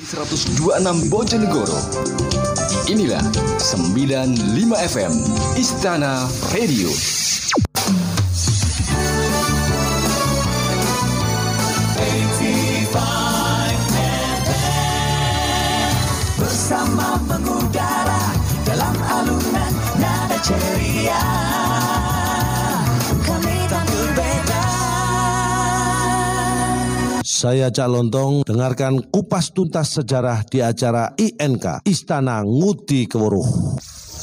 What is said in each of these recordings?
102.6 Bojonegoro. Inilah 95 FM Istana Radio. Bersama mengudara dalam alunan nada ceria, kami tak berbeda. Saya Cak Lontong, dengarkan kupas tuntas sejarah di acara INK Istana Ngudi Keweruh.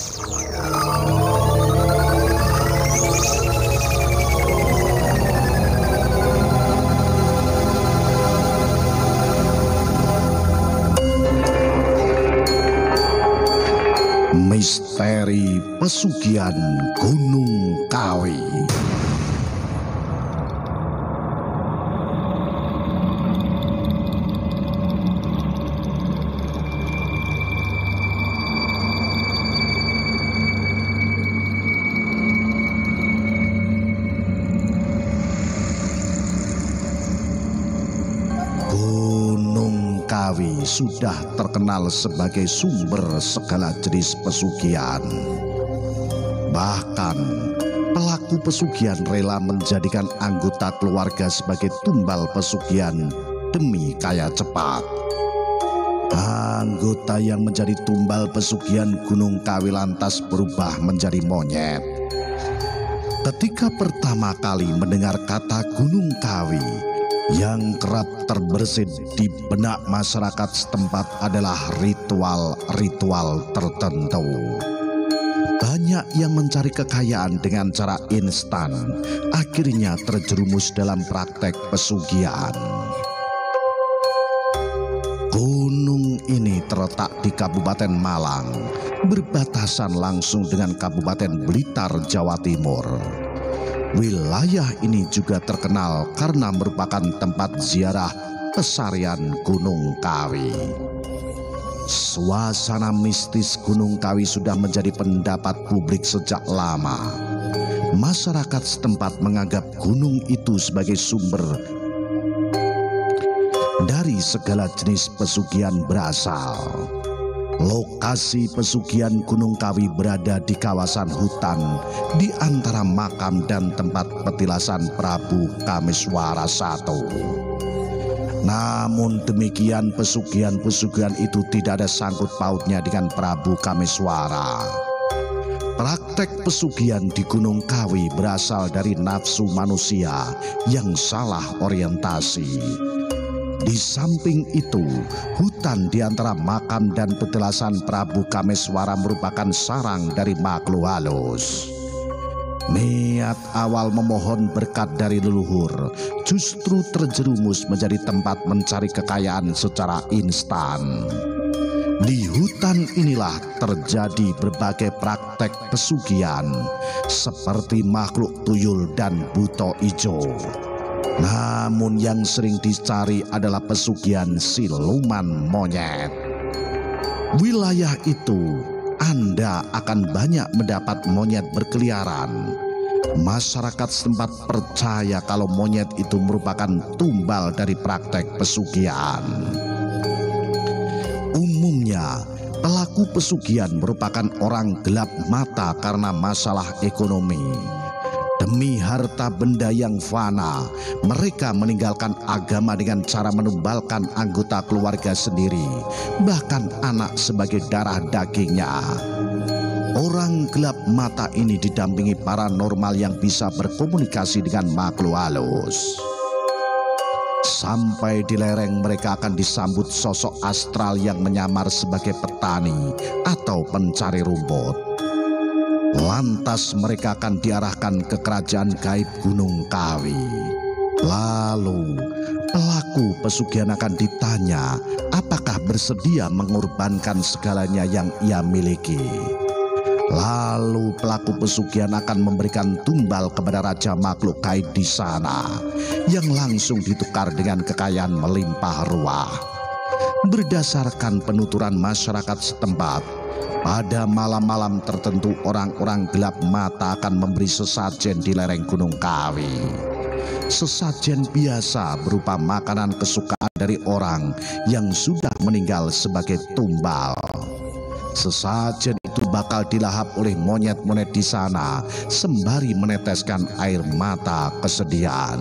Misteri Pesugihan Gunung Kawi. Gunung Kawi sudah terkenal sebagai sumber segala jenis pesugihan. Bahkan pelaku pesugihan rela menjadikan anggota keluarga sebagai tumbal pesugihan demi kaya cepat. Anggota yang menjadi tumbal pesugihan Gunung Kawi lantas berubah menjadi monyet. Ketika pertama kali mendengar kata Gunung Kawi, yang kerap terbersit di benak masyarakat setempat adalah ritual-ritual tertentu. Banyak yang mencari kekayaan dengan cara instan, akhirnya terjerumus dalam praktek pesugihan. Gunung ini terletak di Kabupaten Malang, berbatasan langsung dengan Kabupaten Blitar, Jawa Timur. Wilayah ini juga terkenal karena merupakan tempat ziarah pesarian Gunung Kawi. Suasana mistis Gunung Kawi sudah menjadi pendapat publik sejak lama. Masyarakat setempat menganggap gunung itu sebagai sumber dari segala jenis pesugihan berasal. Lokasi pesugihan Gunung Kawi berada di kawasan hutan di antara makam dan tempat petilasan Prabu Kameswara I. Namun demikian pesugihan-pesugihan itu tidak ada sangkut pautnya dengan Prabu Kameswara. Praktek pesugihan di Gunung Kawi berasal dari nafsu manusia yang salah orientasi. Di samping itu, hutan di antara makam dan petilasan Prabu Kameswara merupakan sarang dari makhluk halus. Niat awal memohon berkat dari leluhur justru terjerumus menjadi tempat mencari kekayaan secara instan. Di hutan inilah terjadi berbagai praktek pesugihan seperti makhluk tuyul dan buto ijo. Namun yang sering dicari adalah pesugihan siluman monyet. Wilayah itu Anda akan banyak mendapat monyet berkeliaran. Masyarakat setempat percaya kalau monyet itu merupakan tumbal dari praktek pesugihan. Umumnya pelaku pesugihan merupakan orang gelap mata karena masalah ekonomi. Demi harta benda yang fana, mereka meninggalkan agama dengan cara menumbalkan anggota keluarga sendiri, bahkan anak sebagai darah dagingnya. Orang gelap mata ini didampingi paranormal yang bisa berkomunikasi dengan makhluk halus. Sampai di lereng mereka akan disambut sosok astral yang menyamar sebagai petani atau pencari rumput. Lantas mereka akan diarahkan ke kerajaan gaib Gunung Kawi. Lalu pelaku pesugihan akan ditanya apakah bersedia mengorbankan segalanya yang ia miliki. Lalu pelaku pesugihan akan memberikan tumbal kepada raja makhluk gaib di sana, yang langsung ditukar dengan kekayaan melimpah ruah. Berdasarkan penuturan masyarakat setempat, pada malam-malam tertentu orang-orang gelap mata akan memberi sesajen di lereng Gunung Kawi. Sesajen biasa berupa makanan kesukaan dari orang yang sudah meninggal sebagai tumbal. Sesajen itu bakal dilahap oleh monyet-monyet di sana sembari meneteskan air mata kesedihan.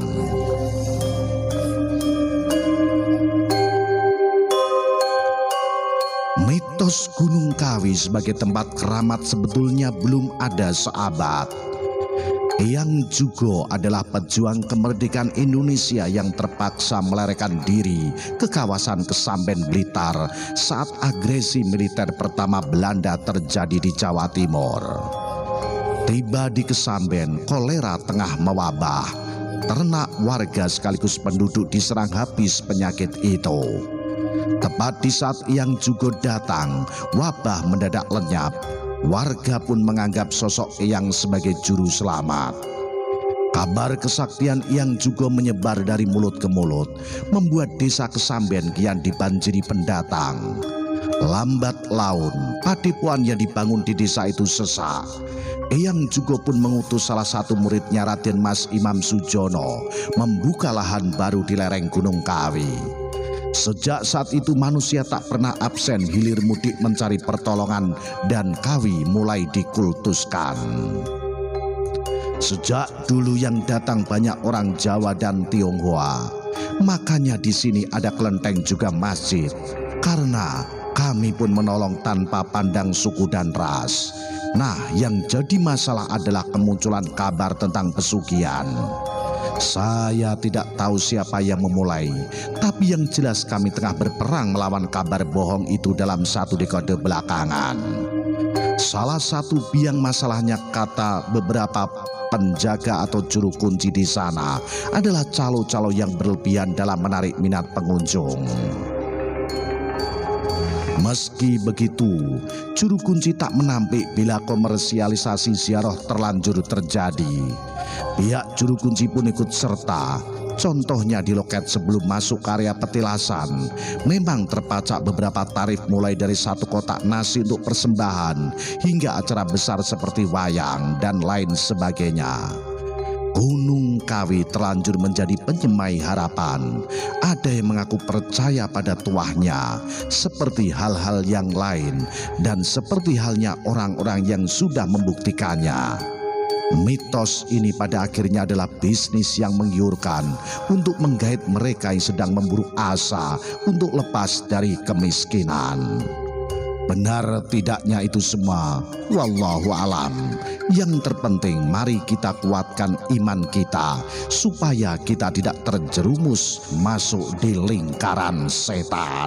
Mitos Gunung Kawi sebagai tempat keramat sebetulnya belum ada seabad. Eyang Jugo adalah pejuang kemerdekaan Indonesia yang terpaksa melarikan diri ke kawasan Kesamben Blitar saat agresi militer pertama Belanda terjadi di Jawa Timur. Tiba di Kesamben, kolera tengah mewabah. Ternak warga sekaligus penduduk diserang habis penyakit itu. Tepat di saat Eyang Jugo datang, wabah mendadak lenyap. Warga pun menganggap sosok Eyang sebagai juru selamat. Kabar kesaktian Eyang Jugo menyebar dari mulut ke mulut, membuat desa Kesamben kian dibanjiri pendatang. Lambat laun, padepokan yang dibangun di desa itu sesak. Eyang Jugo pun mengutus salah satu muridnya Raden Mas Imam Sujono membuka lahan baru di lereng Gunung Kawi. Sejak saat itu manusia tak pernah absen hilir mudik mencari pertolongan dan Kawi mulai dikultuskan. Sejak dulu yang datang banyak orang Jawa dan Tionghoa, makanya di sini ada kelenteng juga masjid. Karena kami pun menolong tanpa pandang suku dan ras. Nah, yang jadi masalah adalah kemunculan kabar tentang pesugihan. Saya tidak tahu siapa yang memulai, tapi yang jelas kami tengah berperang melawan kabar bohong itu dalam 1 dekade belakangan. Salah satu biang masalahnya, kata beberapa penjaga atau juru kunci di sana, adalah calo-calo yang berlebihan dalam menarik minat pengunjung. Meski begitu, juru kunci tak menampik bila komersialisasi ziarah terlanjur terjadi. Pihak juru kunci pun ikut serta. Contohnya di loket sebelum masuk area petilasan, memang terpacak beberapa tarif mulai dari 1 kotak nasi untuk persembahan hingga acara besar seperti wayang dan lain sebagainya. Gunung Kawi terlanjur menjadi penyemai harapan. Ada yang mengaku percaya pada tuahnya, seperti hal-hal yang lain, dan seperti halnya orang-orang yang sudah membuktikannya. Mitos ini pada akhirnya adalah bisnis yang menggiurkan untuk menggait mereka yang sedang memburu asa untuk lepas dari kemiskinan. Benar tidaknya itu semua, wallahu alam. Yang terpenting mari kita kuatkan iman kita supaya kita tidak terjerumus masuk di lingkaran setan.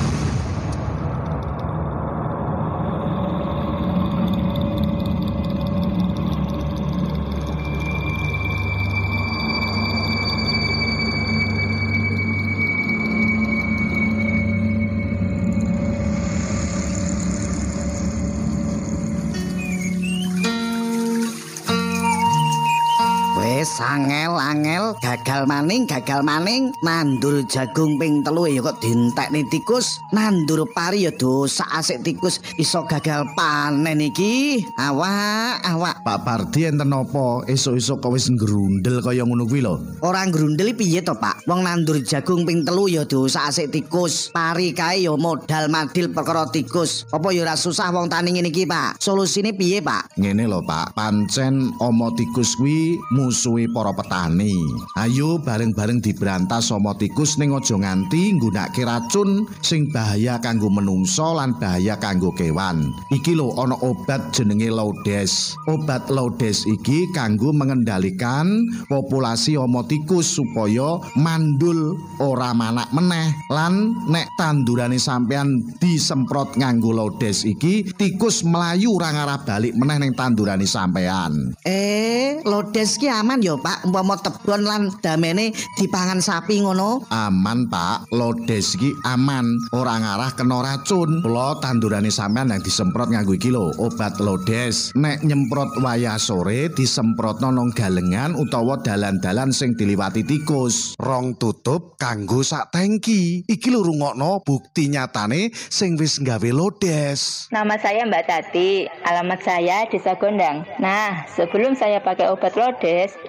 Angel gagal maning nandur jagung ping 3 ya kok dientekne tikus, nandur pari ya dosa asik tikus iso gagal panen iki. Awak Pak Pardi enten napa esuk-esuk kok wis ngrundel kaya ngono kuwi lho? Ora ngrundel piye to Pak, wong nandur jagung ping 3 ya dosa asik tikus, pari kae ya modal madil perkara tikus. Apa ya ora susah wong tani ngene iki Pak, solusine piye Pak? Ngene lho Pak, pancen omo tikus kuwi musuhe para petani. Ayo bareng-bareng diberantas omo tikus ning aja nganti nggunakake racun sing bahaya kanggo menungso lan bahaya kanggo kewan. Iki lho ana obat jenenge Lodes. Obat Lodes iki kanggo mengendalikan populasi omo tikus supaya mandul ora manak meneh. Lan nek tandurane sampean disemprot nganggo Lodes iki, tikus melayu ora ngarah balik meneh ning tandurane sampean. Lodes ki aman ya Pak, umpama tebon lan damene dipangan sapi ngono? Aman Pak, Lodes iki aman, ora ngarah kena racun. Kula tandurane sampean yang disemprot nganggo iki lho, obat Lodes. Nek nyemprot wayah sore disemprotno nang galengan utawa dalan-dalan sing diliwati tikus. Rong tutup kanggo sak tangki. Iki lho rungokno bukti nyatane sing wis nggawe Lodes. Nama saya Mbak Tati, alamat saya Desa Gondang. Nah, sebelum saya pakai obat Lodes,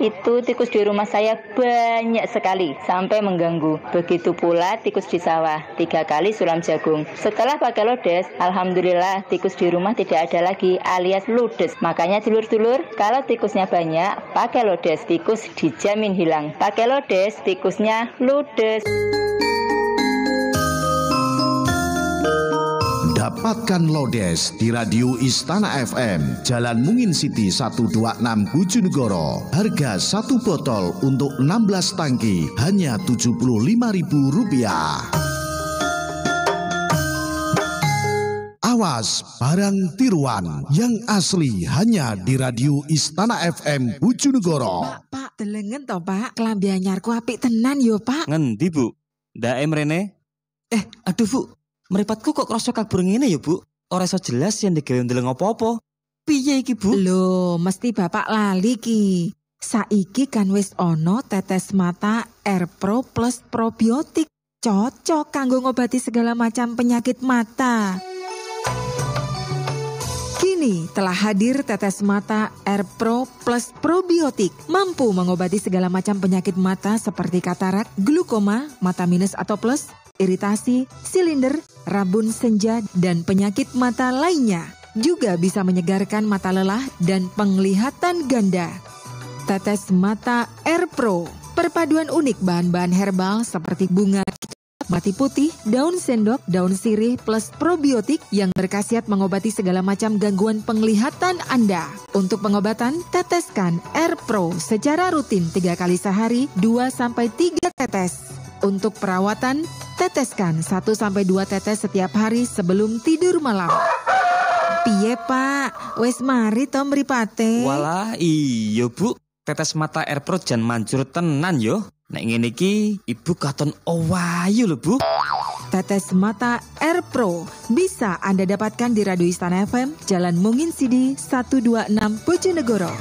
itu tikus di rumah saya banyak sekali sampai mengganggu. Begitu pula tikus di sawah, 3 kali sulam jagung. Setelah pakai lodes, alhamdulillah tikus di rumah tidak ada lagi alias ludes. Makanya dulur-dulur, kalau tikusnya banyak, pakai lodes, tikus dijamin hilang. Pakai lodes, tikusnya ludes. Dapatkan Lodes di Radio Istana FM, Jalan Mungin City 126 Bojonegoro. Harga 1 botol untuk 16 tangki hanya Rp75.000. Awas barang tiruan yang asli hanya di Radio Istana FM Bojonegoro. Pak, delengen toh Pak, kelambi anyarku apik tenan yo Pak. Ngendi Bu? Ndak Rene? Aduh Bu, mripatku kok krasa kabur ngene ya Bu. Ora iso jelas yen digawe ndeleng apa-apa. Piye iki Bu? Loh, mesti Bapak lali ki. Saiki kan wis ono tetes mata Air Pro Plus probiotik. Cocok kanggo ngobati segala macam penyakit mata. Kini telah hadir tetes mata Air Pro Plus probiotik. Mampu mengobati segala macam penyakit mata seperti katarak, glukoma, mata minus atau plus, iritasi, silinder, rabun senja, dan penyakit mata lainnya. Juga bisa menyegarkan mata lelah dan penglihatan ganda. Tetes mata Air Pro, perpaduan unik bahan-bahan herbal seperti bunga mati putih, daun sendok, daun sirih plus probiotik yang berkhasiat mengobati segala macam gangguan penglihatan Anda. Untuk pengobatan, teteskan Air Pro secara rutin 3 kali sehari, 2-3 tetes. Untuk perawatan, teteskan 1-2 tetes setiap hari sebelum tidur malam. Piye Pak, wes mari to mripate. Walah iya Bu, tetes mata Air Pro jan manjur tenan yo. Nek ngene iki Ibu katon owayu lho Bu. Tetes mata Air Pro bisa Anda dapatkan di Radio Istana FM, Jalan Mungin City 126 Bojonegoro.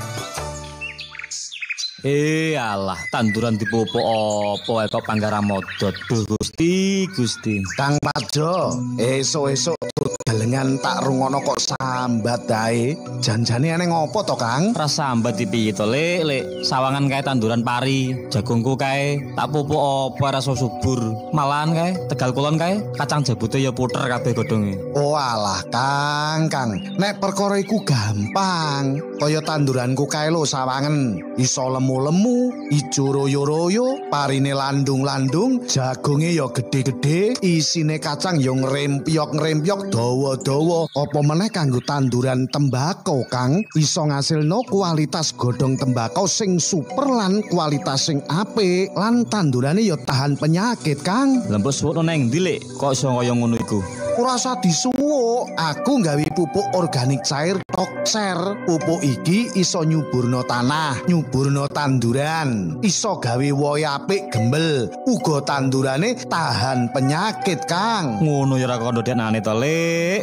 Alah, tanduran dipupuk apa kok panggara modot. Gusti. Kang Pajo, esuk-esuk delengan tak rungono kok sambat dae. Janjane aneh ngopo to, Kang? Rasa sambat piye to, Lek. Sawangan kae tanduran pari, jagungku kae tak pupuk apa rasa subur. Malahan kae Tegal Kulon kae kacang jabute ya puter kabeh godhonge. Oh alah, Kang. Nek perkara iku gampang. Kaya tanduranku kae lho sawangen. Iso lemu-lemu, ijo royo-royo, parine landung-landung, jagonge ya gede-gede, isine kacang ya ngrempyok-ngrempyok dawa-dawa. Apa meneh kanggo tanduran tembakau, Kang, iso ngasilno kualitas godhong tembakau sing super lan kualitas sing apik, lan tandurane ya tahan penyakit, Kang. Lembut suwukno nang ndi, Lek? Kok iso kaya ngono iku? Ora usah disuwuk, aku nggawe pupuk organik cair Tokser. Pupuk iki iso nyuburno tanah, nyuburno tanduran, iso gawe wohe apik gembel, uga tandurane tahan penyakit, Kang. Ngono ya ora kandha denane to, Lek.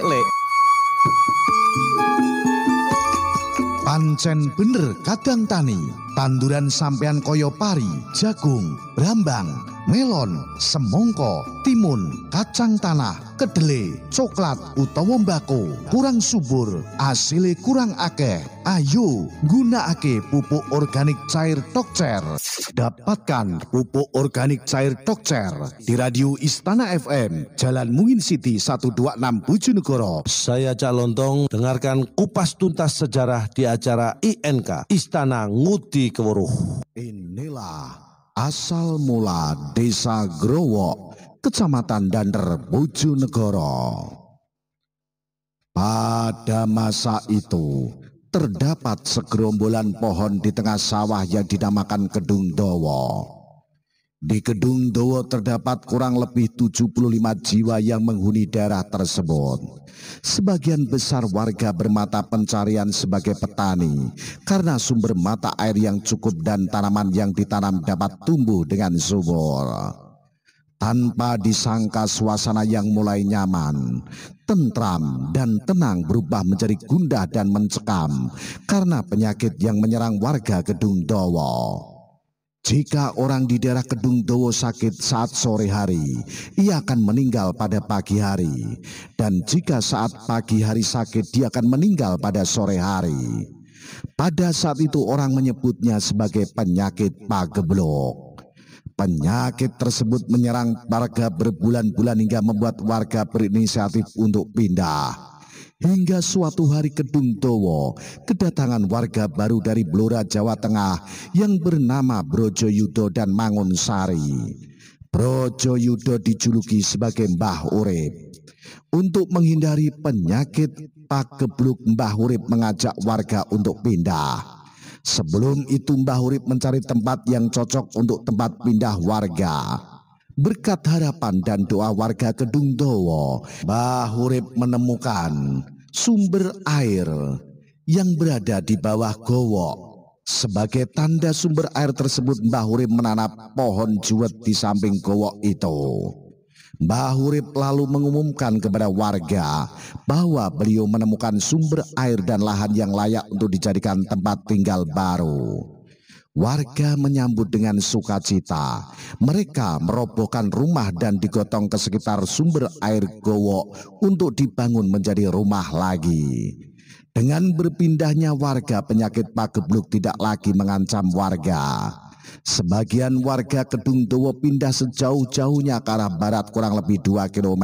Pancen bener kadang tani, tanduran sampean kaya pari, jagung, brambang, melon, semongko, timun, kacang tanah, kedele, coklat utawa mbako kurang subur, asile kurang akeh. Ayo gunakake pupuk organik cair Tokser. Dapatkan pupuk organik cair Tokser di Radio Istana FM, Jalan Mungin City 126 Bojonegoro. Saya Cak Lontong, dengarkan kupas tuntas sejarah di acara INK Istana Ngudi Keweruh. Inilah asal mula Desa Growok, Kecamatan Dander, Bojonegoro. Pada masa itu terdapat segerombolan pohon di tengah sawah yang dinamakan Kedung Dowo. Di Kedung Dowo terdapat kurang lebih 75 jiwa yang menghuni daerah tersebut. Sebagian besar warga bermata pencarian sebagai petani karena sumber mata air yang cukup dan tanaman yang ditanam dapat tumbuh dengan subur. Tanpa disangka suasana yang mulai nyaman, tentram dan tenang berubah menjadi gundah dan mencekam karena penyakit yang menyerang warga Kedung Dowo. Jika orang di daerah Kedung Dowo sakit saat sore hari, ia akan meninggal pada pagi hari. Dan jika saat pagi hari sakit, dia akan meninggal pada sore hari. Pada saat itu orang menyebutnya sebagai penyakit pagebluk. Penyakit tersebut menyerang warga berbulan-bulan hingga membuat warga berinisiatif untuk pindah. Hingga suatu hari Kedung Dawa kedatangan warga baru dari Blora Jawa Tengah yang bernama Brojayuda dan Mangunsari. Brojayuda dijuluki sebagai Mbah Urip. Untuk menghindari penyakit pagebluk, Mbah Urip mengajak warga untuk pindah. Sebelum itu Mbah Urip mencari tempat yang cocok untuk tempat pindah warga. Berkat harapan dan doa warga Kedung Dawa, Mbah Urip menemukan sumber air yang berada di bawah gowok. Sebagai tanda sumber air tersebut, Mbah Urip menanam pohon juwet di samping gowok itu. Mbah Urip lalu mengumumkan kepada warga bahwa beliau menemukan sumber air dan lahan yang layak untuk dijadikan tempat tinggal baru. Warga menyambut dengan sukacita. Mereka merobohkan rumah dan digotong ke sekitar sumber air gowok untuk dibangun menjadi rumah lagi. Dengan berpindahnya warga, penyakit pagebluk tidak lagi mengancam warga. Sebagian warga Kedung Dawa pindah sejauh-jauhnya ke arah barat kurang lebih 2 km.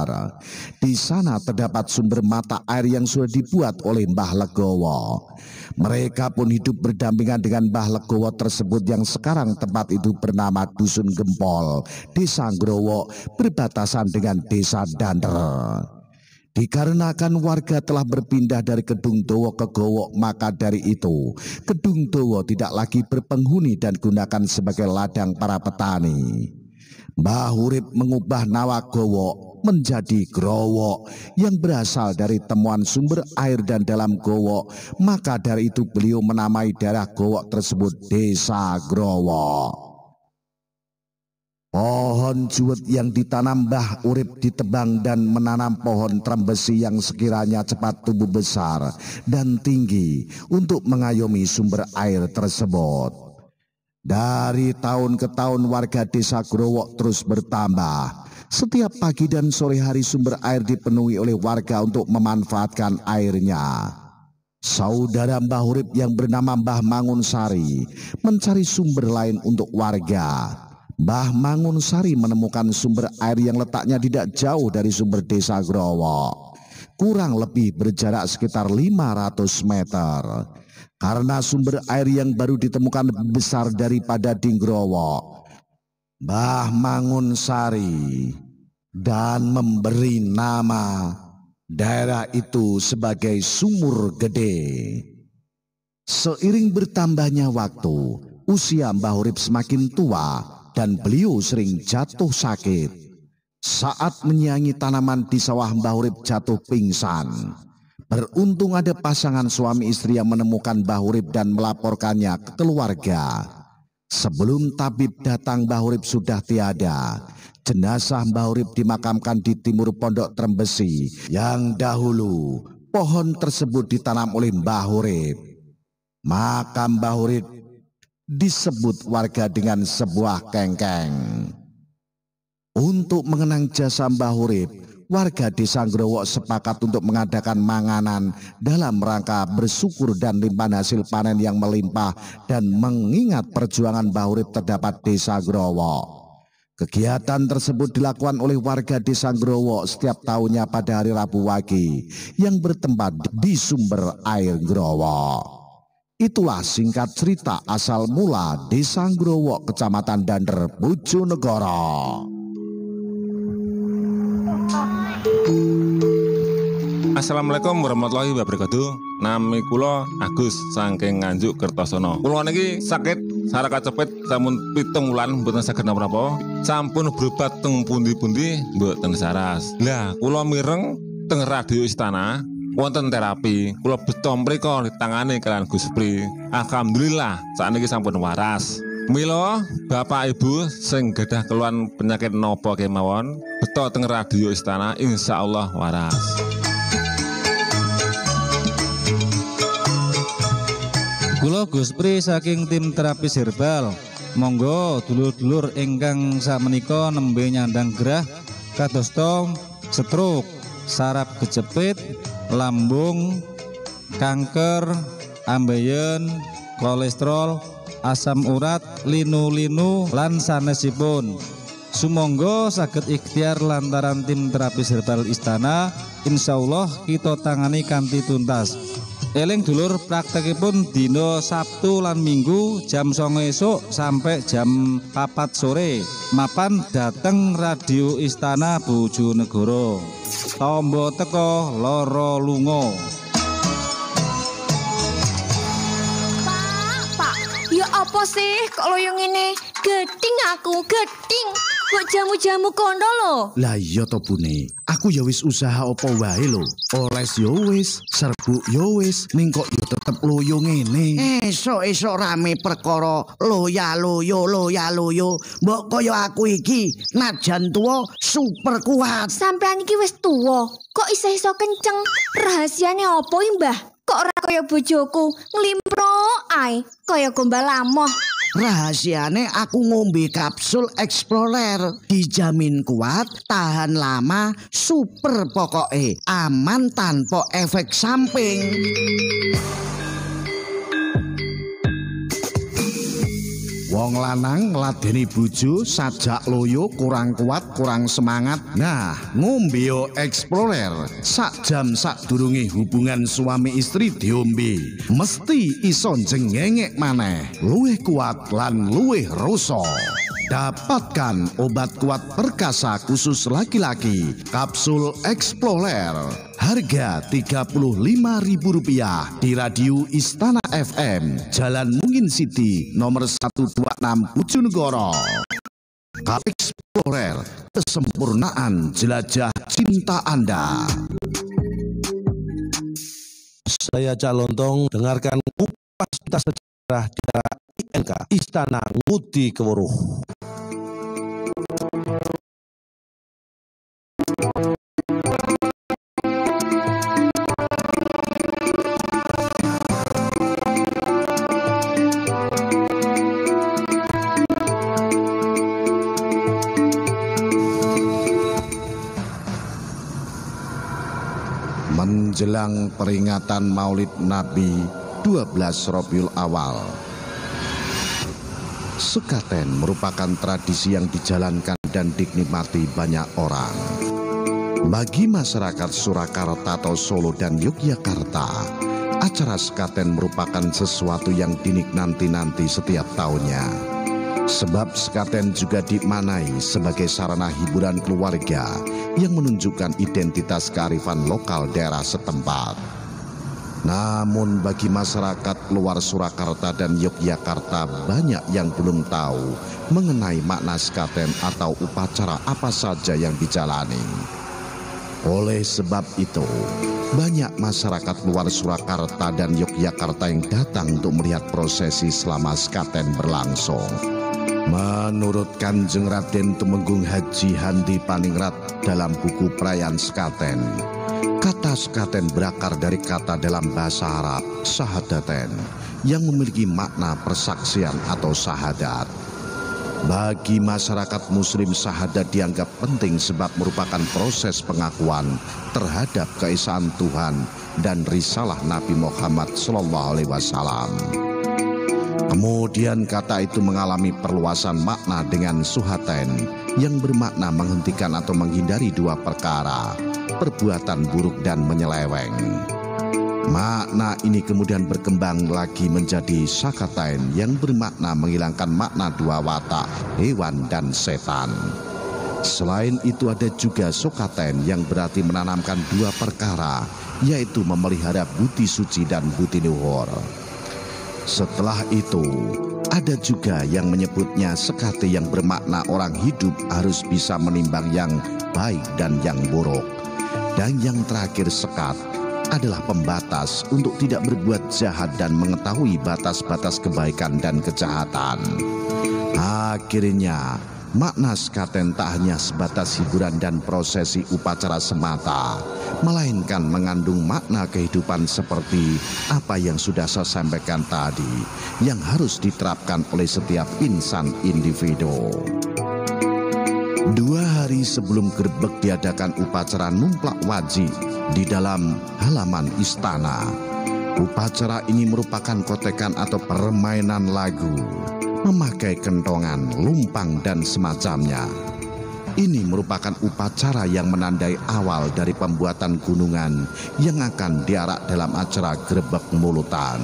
Di sana terdapat sumber mata air yang sudah dibuat oleh Mbah Legowo. Mereka pun hidup berdampingan dengan Mbah Legowo tersebut yang sekarang tempat itu bernama Dusun Gempol, Desa Growo, berbatasan dengan Desa Dander. Dikarenakan warga telah berpindah dari Kedung Dawa ke Gowok, maka dari itu Kedung Dawa tidak lagi berpenghuni dan digunakan sebagai ladang para petani. Mbah Urip mengubah nama Gowok menjadi Growok yang berasal dari temuan sumber air dan dalam Gowok, maka dari itu beliau menamai daerah Gowok tersebut Desa Growok. Pohon juwet yang ditanam Mbah Urip ditebang dan menanam pohon trembesi yang sekiranya cepat tumbuh besar dan tinggi untuk mengayomi sumber air tersebut. Dari tahun ke tahun warga Desa Growok terus bertambah. Setiap pagi dan sore hari sumber air dipenuhi oleh warga untuk memanfaatkan airnya. Saudara Mbah Urip yang bernama Mbah Mangunsari mencari sumber lain untuk warga. Mbah Mangunsari menemukan sumber air yang letaknya tidak jauh dari sumber Desa Growok, kurang lebih berjarak sekitar 500 meter. Karena sumber air yang baru ditemukan lebih besar daripada di Growok, Mbah Mangunsari dan memberi nama daerah itu sebagai Sumur Gede. Seiring bertambahnya waktu, usia Mbah Urip semakin tua dan beliau sering jatuh sakit. Saat menyiangi tanaman di sawah, Mbah Urip jatuh pingsan. Beruntung ada pasangan suami istri yang menemukan Mbah Urip dan melaporkannya ke keluarga. Sebelum tabib datang, Mbah Urip sudah tiada. Jenazah Mbah Urip dimakamkan di timur Pondok Trembesi yang dahulu pohon tersebut ditanam oleh Mbah Urip. Makam Mbah Urip disebut warga dengan sebuah kengkeng. Untuk mengenang jasa Mbah Urip, warga Desa Growok sepakat untuk mengadakan manganan dalam rangka bersyukur dan limpahan hasil panen yang melimpah dan mengingat perjuangan Mbah Urip terdapat Desa Growok. Kegiatan tersebut dilakukan oleh warga Desa Growok setiap tahunnya pada hari Rabu Wage yang bertempat di sumber air Growok. Itulah singkat cerita asal mula Desa Growok, Kecamatan Dander, Bojonegoro. Assalamualaikum warahmatullahi wabarakatuh. Nami kula Agus saking Nganjuk Kertosono. Kula niki sakit saraka cepet sampun 7 wulan mboten saged napa-napa. Sampun berobat teng pundi-pundi mboten saras. Lah kula mireng teng radio Istana wonten terapi. Kula beto mriko ditangani kalian Gus Pri. Alhamdulillah sakniki sampun waras. Mila Bapak Ibu sing gadah keluhan penyakit napa kemawon beto teng radio Istana insyaallah waras. Kula Gus Pri saking tim terapis herbal. Monggo dulur-dulur ingkang sakmenika nembe nyandang gerah kadosta stroke, saraf kejepit, lambung, kanker, ambeien, kolesterol, asam urat, linu-linu lan sanesipun. Sumangga saged ikhtiar lantaran tim terapis herbal Istana, insyaallah kita tangani kanthi tuntas. Eling dulur, praktekipun dina Sabtu lan Minggu jam 09.00 esuk sampai jam 4 sore. Mapan dateng Radio Istana Bojonegoro. Tombo teko loro lunga. Pak, ya apa sih kok loyo ngene? Geding aku, geding. Kok jamu-jamu kondo lho? Lah iya to Bune, aku ya wis usaha apa wae lho. Oles ya wis, serbuk ya wis, ning kok ya tetep loyo ngene. Esok-esok rame perkara loya-loyo. Mbok kaya aku iki najan tuwa super kuat. Sampean iki wis tuwa, kok iso-iso kenceng? Rahasiane apa Mbah? Kok ora kaya bojoku, nglimprok ae, kaya gombal lamoh. Rahasiane aku ngombe kapsul Explorer, dijamin kuat, tahan lama, super pokoke, aman tanpa efek samping. Wong lanang ngladeni bojo sajak loyo kurang kuat, kurang semangat. Nah, ngombe yo Explorer. Sak jam sadurunge hubungan suami istri diombe, mesti iso jengengek maneh, luwih kuat lan luwih rasa. Dapatkan obat kuat perkasa khusus laki-laki, kapsul Explorer. Harga Rp35.000 di Radio Istana FM, Jalan Mungin City, nomor 126 Bojonegoro. Explorer, kesempurnaan jelajah cinta Anda. Saya Cak Lontong, dengarkan kupas tuntas sejarah di INK Istana Ngudi Keweruh. Menjelang peringatan Maulid Nabi 12 Rabiul Awal, sekaten merupakan tradisi yang dijalankan dan dinikmati banyak orang. Bagi masyarakat Surakarta atau Solo dan Yogyakarta, acara sekaten merupakan sesuatu yang dinikmati setiap tahunnya. Sebab sekaten juga dimaknai sebagai sarana hiburan keluarga yang menunjukkan identitas kearifan lokal daerah setempat. Namun bagi masyarakat luar Surakarta dan Yogyakarta banyak yang belum tahu mengenai makna sekaten atau upacara apa saja yang dijalani. Oleh sebab itu, banyak masyarakat luar Surakarta dan Yogyakarta yang datang untuk melihat prosesi selama sekaten berlangsung. Menurut Kanjeng Raden Tumenggung Haji Handi Paningrat dalam buku Perayaan Sekaten, kata sekaten berakar dari kata dalam bahasa Arab sahadaten yang memiliki makna persaksian atau syahadat. Bagi masyarakat muslim, syahadat dianggap penting sebab merupakan proses pengakuan terhadap keesaan Tuhan dan risalah Nabi Muhammad SAW. Kemudian kata itu mengalami perluasan makna dengan suhaten yang bermakna menghentikan atau menghindari dua perkara, perbuatan buruk dan menyeleweng. Makna ini kemudian berkembang lagi menjadi sakatain yang bermakna menghilangkan makna dua watak, hewan dan setan. Selain itu ada juga sokaten yang berarti menanamkan dua perkara, yaitu memelihara budi suci dan budi luhur. Setelah itu, ada juga yang menyebutnya sekate yang bermakna orang hidup harus bisa menimbang yang baik dan yang buruk. Dan yang terakhir sekat adalah pembatas untuk tidak berbuat jahat dan mengetahui batas-batas kebaikan dan kejahatan. Akhirnya, makna sekaten tak hanya sebatas hiburan dan prosesi upacara semata, melainkan mengandung makna kehidupan seperti apa yang sudah saya sampaikan tadi, yang harus diterapkan oleh setiap insan individu. 2 hari sebelum Grebeg diadakan upacara numplak wajib di dalam halaman istana. Upacara ini merupakan kotekan atau permainan lagu, memakai kentongan, lumpang, dan semacamnya. Ini merupakan upacara yang menandai awal dari pembuatan gunungan yang akan diarak dalam acara grebek mulutan.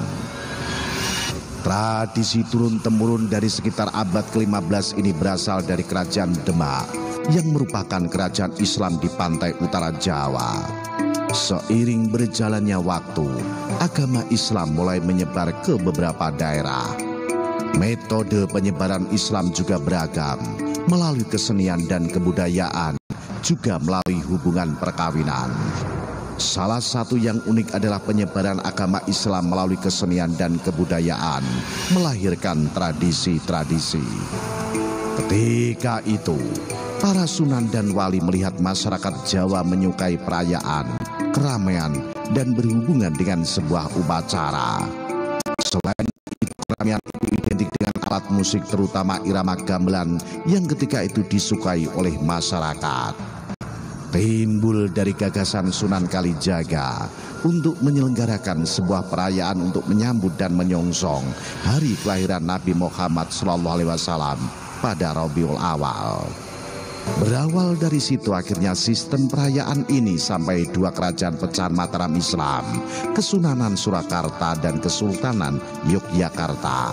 Tradisi turun-temurun dari sekitar abad ke-15 ini berasal dari Kerajaan Demak yang merupakan kerajaan Islam di pantai utara Jawa. Seiring berjalannya waktu, agama Islam mulai menyebar ke beberapa daerah. Metode penyebaran Islam juga beragam, melalui kesenian dan kebudayaan, juga melalui hubungan perkawinan. Salah satu yang unik adalah penyebaran agama Islam melalui kesenian dan kebudayaan, melahirkan tradisi-tradisi. Ketika itu, para sunan dan wali melihat masyarakat Jawa menyukai perayaan, keramaian, dan berhubungan dengan sebuah upacara. Selain itu, keramaian itu identik dengan alat musik terutama irama gamelan yang ketika itu disukai oleh masyarakat. Timbul dari gagasan Sunan Kalijaga untuk menyelenggarakan sebuah perayaan untuk menyambut dan menyongsong hari kelahiran Nabi Muhammad SAW pada Rabiul Awal. Berawal dari situ akhirnya sistem perayaan ini sampai dua kerajaan pecahan Mataram Islam, Kesunanan Surakarta dan Kesultanan Yogyakarta.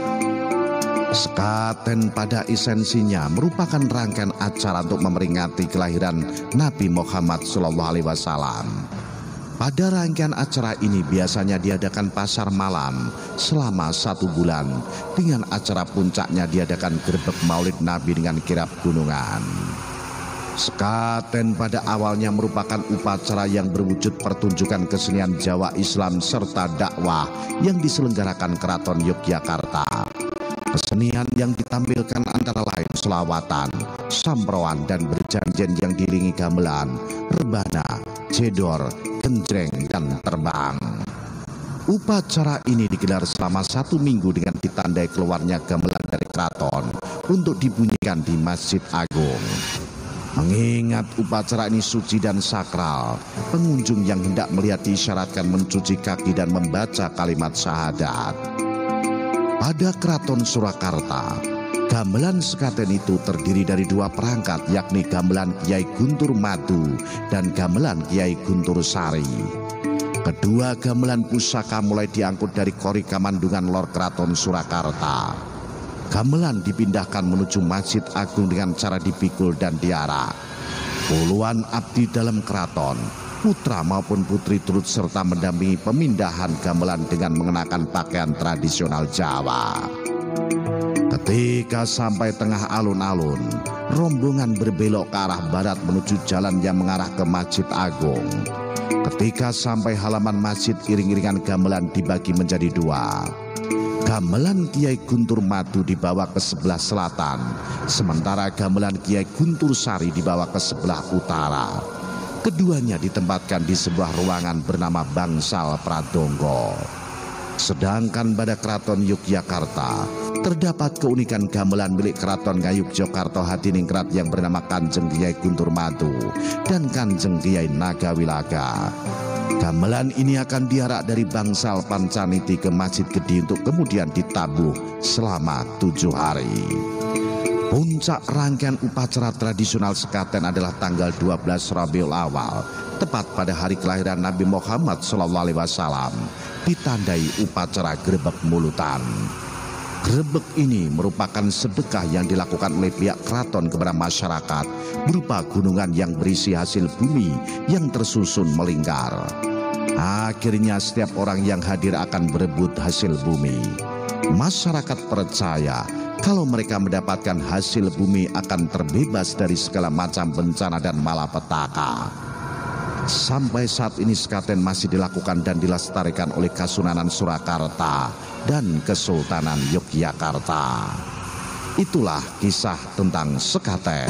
Sekaten pada esensinya merupakan rangkaian acara untuk memperingati kelahiran Nabi Muhammad SAW. Pada rangkaian acara ini biasanya diadakan pasar malam selama 1 bulan, dengan acara puncaknya diadakan grebek maulid Nabi dengan kirap gunungan. Sekaten pada awalnya merupakan upacara yang berwujud pertunjukan kesenian Jawa Islam serta dakwah yang diselenggarakan Keraton Yogyakarta. Kesenian yang ditampilkan antara lain selawatan, samproan, dan berjanjian yang diiringi gamelan, rebana, jedor, genjreng, dan terbang. Upacara ini digelar selama 1 minggu dengan ditandai keluarnya gamelan dari keraton untuk dibunyikan di Masjid Agung. Mengingat upacara ini suci dan sakral, pengunjung yang hendak melihat diisyaratkan mencuci kaki dan membaca kalimat syahadat. Pada Keraton Surakarta, gamelan sekaten itu terdiri dari 2 perangkat, yakni gamelan Kiai Guntur Madu dan gamelan Kiai Guntur Sari. Kedua gamelan pusaka mulai diangkut dari Kori Kamandungan Lor Keraton Surakarta. Gamelan dipindahkan menuju Masjid Agung dengan cara dipikul dan diarak. Puluhan abdi dalam keraton, putra maupun putri turut serta mendampingi pemindahan gamelan dengan mengenakan pakaian tradisional Jawa. Ketika sampai tengah alun-alun, rombongan berbelok ke arah barat menuju jalan yang mengarah ke Masjid Agung. Ketika sampai halaman masjid, iring-iringan gamelan dibagi menjadi 2. Gamelan Kiai Guntur Madu dibawa ke sebelah selatan, sementara gamelan Kiai Guntur Sari dibawa ke sebelah utara. Keduanya ditempatkan di sebuah ruangan bernama Bangsal Pradonggo. Sedangkan pada Keraton Yogyakarta terdapat keunikan gamelan milik Keraton Ngayogyakarta Hadiningrat yang bernama Kanjeng Kiai Guntur Madu dan Kanjeng Kiai Nagawilaga. Gamelan ini akan diarak dari Bangsal Pancaniti ke Masjid Gede untuk kemudian ditabuh selama 7 hari. Puncak rangkaian upacara tradisional sekaten adalah tanggal 12 Rabiul Awal, tepat pada hari kelahiran Nabi Muhammad SAW, ditandai upacara grebek mulutan. Grebek ini merupakan sedekah yang dilakukan oleh pihak keraton kepada masyarakat berupa gunungan yang berisi hasil bumi yang tersusun melingkar. Akhirnya setiap orang yang hadir akan berebut hasil bumi. Masyarakat percaya kalau mereka mendapatkan hasil bumi akan terbebas dari segala macam bencana dan malapetaka. Sampai saat ini sekaten masih dilakukan dan dilestarikan oleh Kasunanan Surakarta dan Kesultanan Yogyakarta. Itulah kisah tentang sekaten.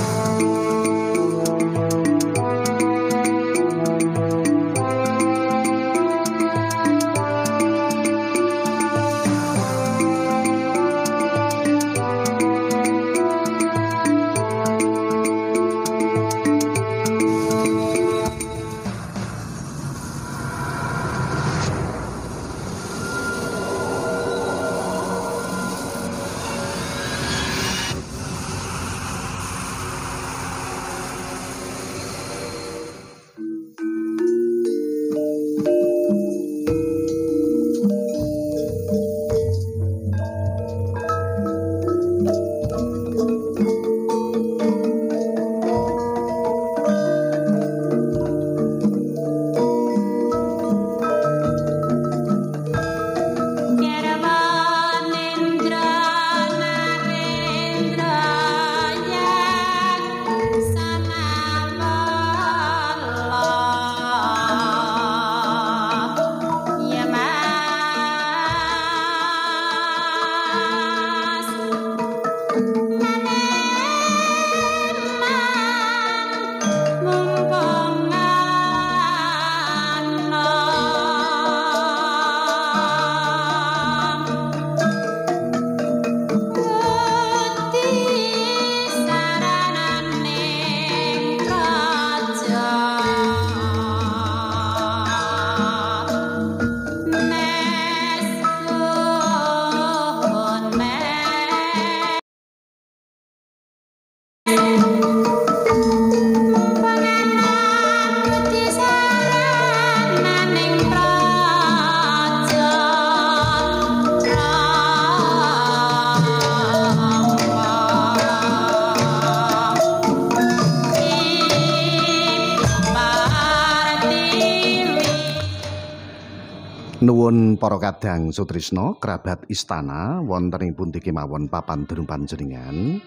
Nuwun para kadang sutrisno kerabat istana wontenipun tiki mawon papan durung panjenengan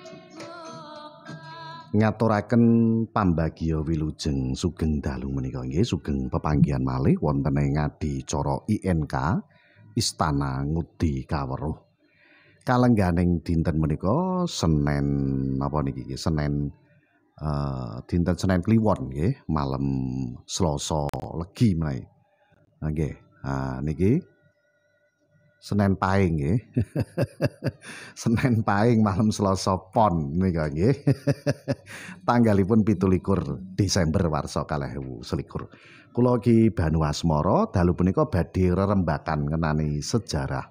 ngaturaken pambagya wilujeng sugeng dalu menika nggih sugeng pepanggihan malih wonten ing adicara INK Istana Ngudi Kaweruh kalengganing dinten menika Senin napa niki Senin dinten Senin Kliwon nggih malam Selasa Legi menawi nggih niki Senin Pahing nggih. Senin Pahing malam Selasa Pon nika nggih. Tanggalipun 17 Desember warsa 2021. Kula Ki Banu Asmara dalu punika badhe rerembakan ngenani sejarah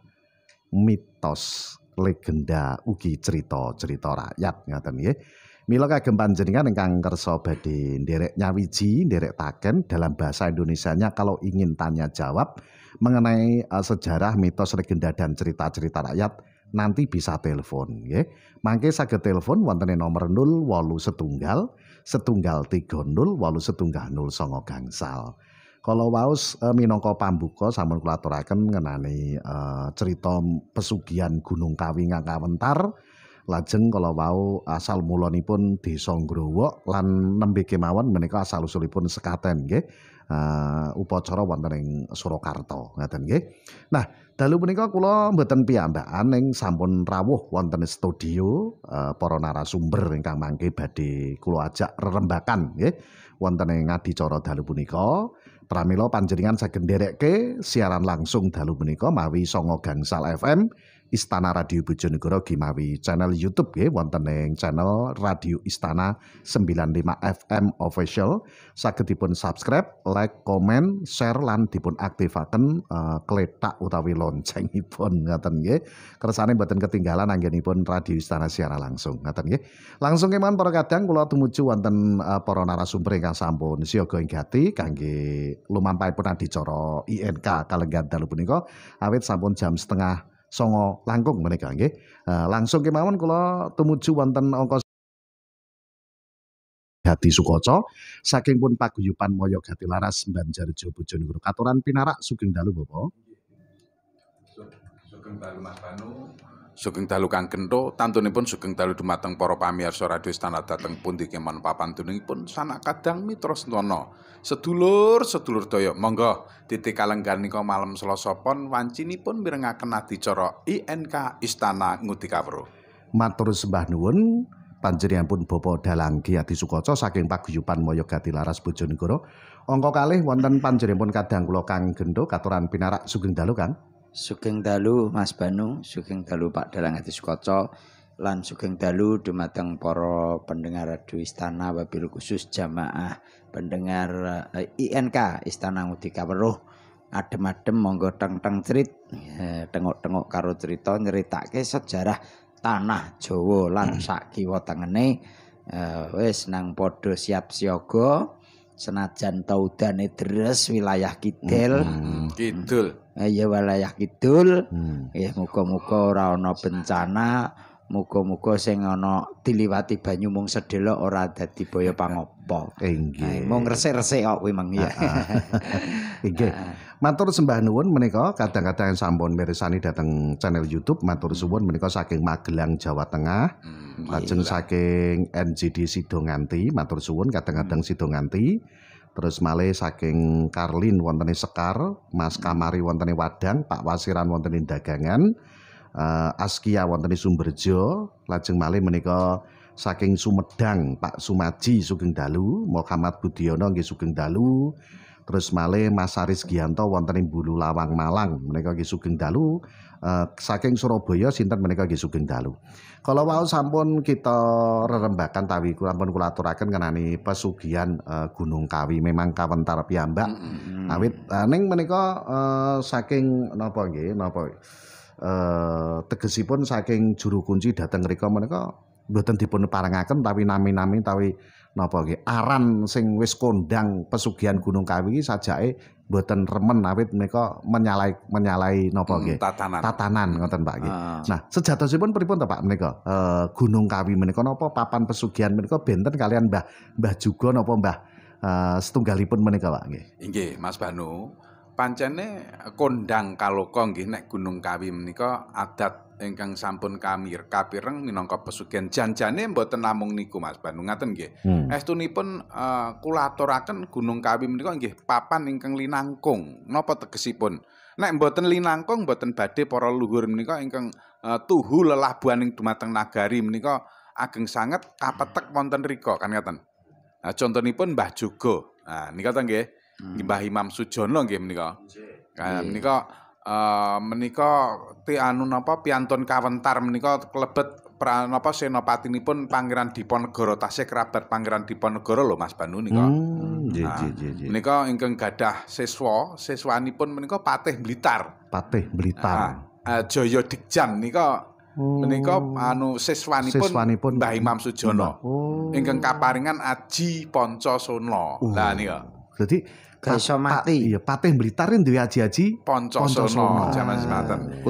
mitos legenda ugi cerita-cerita rakyat ngaten nggih. Mila kagem panjenengan ingkang kersa badhe nderek nyawiji, nderek taken dalam bahasa Indonesianya kalau ingin tanya jawab mengenai sejarah mitos legenda dan cerita-cerita rakyat nanti bisa telepon nggih. Mangke saged telepon wonten nomor 08 setunggal 30 8109 gangsal. Kalau waos minangka pambuka sampun kula aturaken ngenani cerita pesugihan Gunung Kawi Ngakawentar. Lajeng kalau wau asal mulanipun Desa Ngrowo lan nembe kemawon menika asal usulipun sekaten nggih. Upacara wonten ing Surakarta ngaten nggih. Nah, dalu punika kula mboten piyambakan ing sampun rawuh wonten studio para narasumber ingkang mangke badhe kula ajak rerembakan nggih wonten ing adicara dalu punika. Pramila panjenengan saged nderekke siaran langsung dalu punika mawi 9 gangsal FM Istana Radio Bojonegoro gimawi channel YouTube nggih wonten ing channel Radio Istana 95 FM Official. Saged dipun subscribe, like, komen, share lan dipun aktifaken kletak utawi loncengipun ngaten nggih. Kersane mboten ketinggalan anggenipun Radio Istana siaran langsung ngaten nggih. Langsung kemawon para kadang kula tumuju wonten para narasumber ingkang sampun siaga ing gati kangge lumampahipun adicara INK kalenggan dalu punika awit sampun jam 8:30 langkung menika nggih. Langsung kemawon kula tumuju wonten angka Gati Sukoco saking pun paguyuban Moyo Gati Laras Banjarjo Bojonegoro. Katuran pinarak sugeng dalu Bapak. Sugeng dalu Mas Banu. Sugeng dalu Kang Gento, tantunipun sugeng dalu dumateng para pamirsa Radio Istana dhateng pundi kemawon papan tuningipun sanak kadang mitra sentana. Sedulur-sedulur daya, monggo titik kalenggan nika malam Selasa Pon wancinipun mirengaken adicara INK Istana Ngudi Kaweruh. Matur sembah nuwun panjenenganipun Bapak Dalang Ki Adi Sukoco saking paguyuban Moyo Gati Laras Bojonegoro. Angka kalih wonten panjenenganipun kadang kula Kang Gento katuran pinarak sugeng dalu Kang. Sugeng dalu Mas Banu, sugeng dalu Pak Dalang Adi Sukoco lan sugeng dalu dumateng para pendengar Radio Istana wabil khusus jamaah pendengar INK Istana Ngudi Kaweruh. Adem-adem monggo teng-teng cerit tengok-tengok karo cerita nyeritake sejarah tanah Jawa lan sak kiwa tengene wis nang padha siap siaga senajan taudane deres wilayah kidul ya wilayah kidul ya muga-muga ora ana bencana. Muga-muga sing ana diliwati banyu mung sedhela ora dadi baya pangopo. Inggih. Mung resik-resik kok kuwi mang ya. Inggih. Matur sembah nuwun menika kadang-kadang sampun mirsani dhateng channel YouTube. Matur suwun menika saking Magelang Jawa Tengah. Lajeng saking NJD Sidonganti, matur suwun kadang-kadang Sidonganti. Terus malih saking Karlin wontene Sekar, Mas Kamari wontene Wadang, Pak Wasiran wontene Dagangan. Askia wonten ing Sumberjo, lajeng malih menika saking Sumedang Pak Sumaji sugeng dalu, Muhammad Budiono nggih sugeng dalu. Terus malih Mas Aris Gianto wonten ing Bulu Lawang Malang menika nggih sugeng dalu. Saking Surabaya sinten menika nggih sugeng dalu. Kalau wau sampun kita rerembakan tawi sampun kula aturaken ngenani pesugihan Gunung Kawi memang kawentar piyambak. Awit ning menika saking napa nggih napa tegesipun saking juru kunci dhateng mrika menika mboten dipun parengaken tawi nami-nami tawi napa nggih aran sing wis kondang pesugihan Gunung Kawi sajake mboten remen awit menika menyalai napa nggih tatanan ngoten Pak nggih. Nah, sejatosipun pripun to Pak menika Gunung Kawi menika napa papan pesugihan menika benten kalian Mbah Juga napa Mbah setunggalipun menika Pak nggih. Inggih Mas Banu. pancene kondang kaloka nggih nek Gunung Kawi menika adat ingkang sampun kapireng minangka pesugihan janjane mboten namung niku Mas Banu ngaten nggih. Estunipun kula aturaken Gunung Kawi menika nggih papan ingkang linangkung. Napa tegesipun? Nek mboten linangkung mboten badhe para luhur menika ingkang tuhu lelabuhaning dumateng nagari menika ageng sanget kapetek wonten rika kan ngaten. Nah, contonipun Mbah Jogo. Nah, nika ta nggih. Mbah Imam Sujono nggih menika. Menika piantun kawentar menika klebet napa senopatinipun Pangeran Diponegoro tasih kerabat Pangeran Diponegoro lho Mas Banu nika. Menika ingkang gadah siswanipun menika Patih Blitar. Jaya Dikjan nika menika siswanipun Mbah Imam Sujono. Ingkang kaparingan Aji Pancasona. Lah nika. Dadi iso mati. Iya, Patih Blitar duwe aji-aji Pancasona jaman semanten.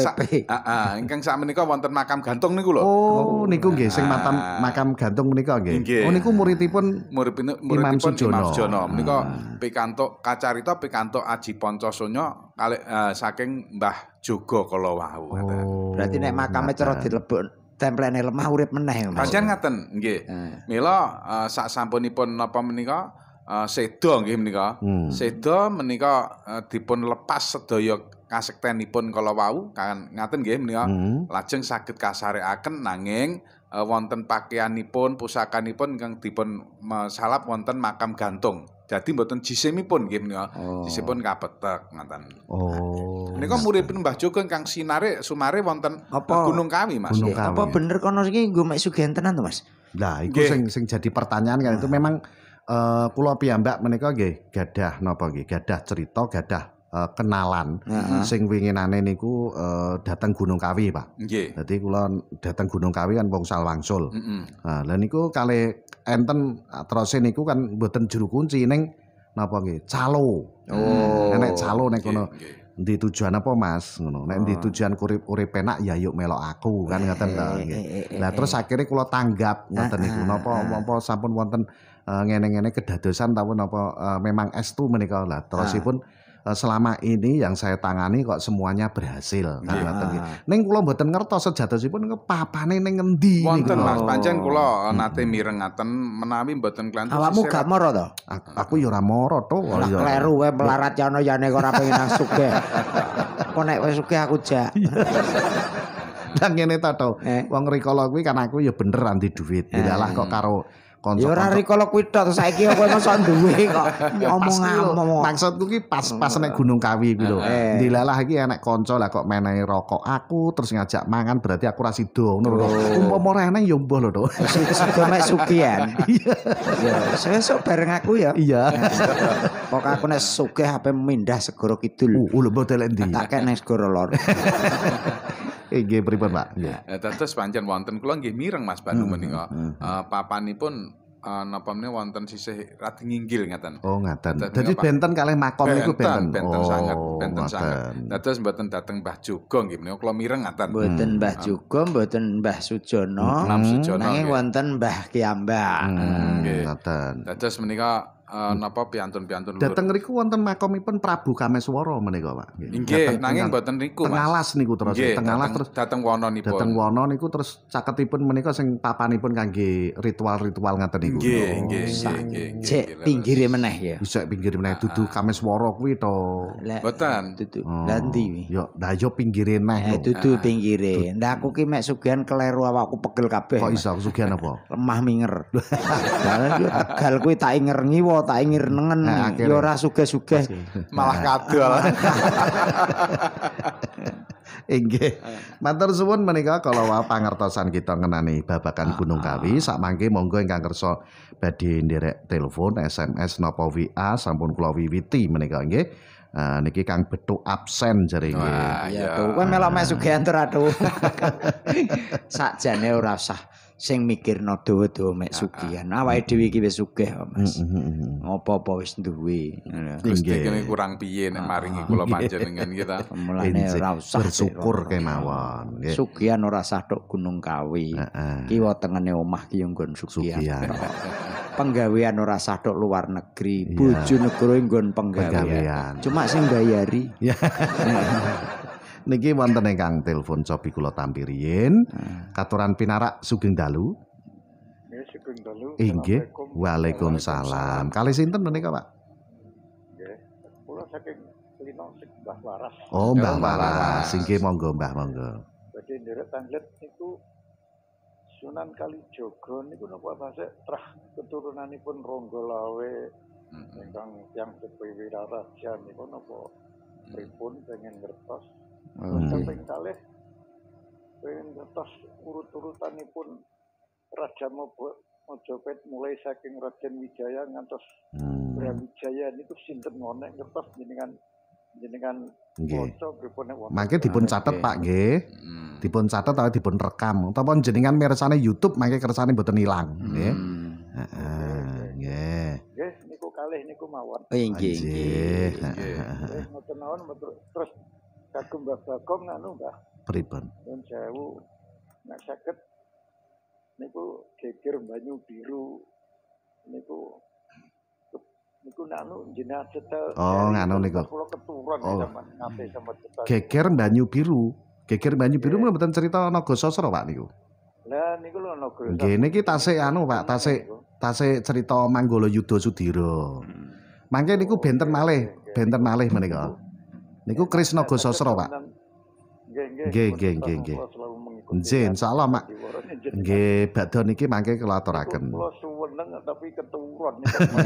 Ingkang sakmenika wonten makam gantung niku lho. Oh, niku nggih sing makam gantung menika nggih. Oh, niku muridipun Imam Sujono. Menika pikantuk kacarita pikantuk Aji Pancasona kalih saking Mbah Jogo kala wau. Berarti nek makame cara dilebok templene lemah urip meneh Mas. Pancen ngaten nggih. Mila sak sampunipun napa menika Seda nggih menika. Seda menika dipun lepas sedaya kasektenipun kala wau kan ngaten nggih menika. Lajeng saged kasarekaken nanging wonten pakaianipun, pusakanipun ingkang dipun salap wonten makam gantung. Jadi mboten jisimipun nggih menika. Jisimipun kapetek ngaten. Menika muridipun Mbah Jogo ingkang sumare wonten Gunung Kawi Mas. Apa bener kono iki nggo mek sugihan tenan to Mas? Lah iku sing jadi pertanyaan kan itu memang kula piyambak menika nggih gadah napa nggih gadah cerita gadah kenalan sing winginane niku dateng Gunung Kawi Pak. Nggih. Dadi kula dateng Gunung Kawi kan wangsul wangsul. Lah niku kalih enten terose niku kan mboten juru kunci ning napa nggih calo. Nek calo nek kono ndi tujuan apa Mas ngono. Nek ndi tujuan urip enak ya yuk melok aku kan ngoten ta nggih. Lah terus akhirnya kula tanggap ngoten niku napa sampun wonten ngene-ngene kedadosan tahu napa memang estu menika lah terusipun selama ini yang saya tangani kok semuanya berhasil kan ngoten nggih. Ning kula mboten ngertos sejatosipun papane ning endi niku. Wonten Mas, pancen kula nate mirengaken menawi mboten klanten. Awakmu gak moro to? Aku ya ora moro to. Kleru wae melarat yana yane kok ora pengen sugih. Kok nek wis sugih aku jak. Dan ngene ta to. Wong rikala kuwi kan aku ya bener anti duit. Dilalah kok karo ya ora rikala kuwi tok saiki kowe mosok duwe kok ngomong. Maksudku ki pas nek Gunung Kawi kuwi lho. Dilalah iki enek kanca lah kok menehi rokok aku terus ngajak mangan berarti aku ra sida ngono lho. Umpama ora enek ya mbah lho to. Sida mek sugihan. Ya sesuk bareng aku ya. Iya. Kok aku nek sugih ape mindah Segara Kidul. Lho boten endi. Tak kek nek Segara Lor. Nggih pripun Pak? Dados pancen wonten kula nggih mireng Mas Banu menika. Papanipun napa meneh wonten sisih radi nginggil ngaten. Oh ngaten. Dadi benten kalih makom niku benten. Benten sanget. Dados mboten dateng Mbah Jogo nggih menika kula mireng ngaten. Mboten Mbah Jogo, mboten Mbah Sujono. Nanging wonten Mbah Kiambak. Nggih. Dados menika napa piantun-piantun dateng riku wonten makomipun Prabu Kameswara menika Pak. Nggih, nanging mboten niku Mas. Tengalas niku terus tengalas terus dateng wononipun. Dateng wono niku terus caketipun menika sing papanipun kangge ritual-ritual ngaten niku. Nggih. Cek pinggire meneh ya. Bisa pinggire meneh dudu Kameswara kuwi to. Mboten. Dudu. Lah ndi? Yo, lah yo pinggire neh lho. Dudu pinggire. Ndak aku ki mek sugihan kleru awakku pegel kabeh. Kok iso sugihan apa? Lemah minger. Gal kuwi tak ingerengi tak ingir nengen ya ora sugih-sugih malah kadal. Inggih. Matur suwun menika kalau pangertosan kita ngenani babagan Gunung Kawi sak mangke monggo ingkang kersa badhe nderek telepon, SMS napa WA sampun kula wiwiti menika nggih. Niki Kang Betuk absen jare nggih. Ya kowe melok mek sugihan to Ratu. Sakjane ora usah sing mikirno dawa-dawa mek sugihan. Awake dhewe iki wis sugih kok Mas. Apa-apa wis duwe. Gusti kene kurang piye nek maringi kula panjenengan kita. Mulane ora usah bersyukur kemawon. Sugihan ora usah tok Gunung Kawi. Kiwa tengene omah ki yo nggon sugihan. penggawean ora sah tok luar negeri, bojo negara nggon penggawean. Cuma sing bayari. Ya. Niki wonten ingkang telepon cobi kula tampi riyin. Katuran pinarak sugeng dalu. Nggih, sugeng dalu. Inggih. Waalaikumsalam. Kalih sinten menika, Pak? Nggih. Kula saking Lino Mbah Waras. Oh, Mbah Waras. Inggih monggo, Mbah, monggo. Badhe nderek tanglet niku Sunan Kalijaga niku napa bahasa trah keturunanipun Ronggo Lawe ingkang tiyang Dewi Raja niku napa pripun pengen ngertos. Samping kalih pengen ngertos urut-urutanipun Raja Mojopet mulai saking Raden Wijaya ngantos Brawijaya niku sinten ngonek ngertos jenengan nggih. Mangke dipun catet Pak nggih. Dipun catet atau dipun rekam utawa jenengan mirsani YouTube mangke kersane mboten ilang nggih. Heeh, nggih. Nggih, niku kalih niku mawon. Nggih, nggih. Mboten mawon terus kagem Mbah Bagong anu Mbah. Pripun? Nuwun sewu. Nek saged niku geger banyu biru niku nanu jenengan setel. Oh, nganu niku. Kula keturun zaman nate sama setel. Geger banyu biru. Geger banyu biru mboten cerita Naga Sasra Pak niku. Lah niku lho Naga Sasra. Nggih niki tasik anu Pak, tasik cerita Manggala Yudha Sudira. Mangke niku benten malih menika. Niku Kris Naga Sasra Pak. Nggih. Nggih, insyaallah Mak. Nggih, badhe niki mangke kula aturaken. Kula suweneng tapi keturun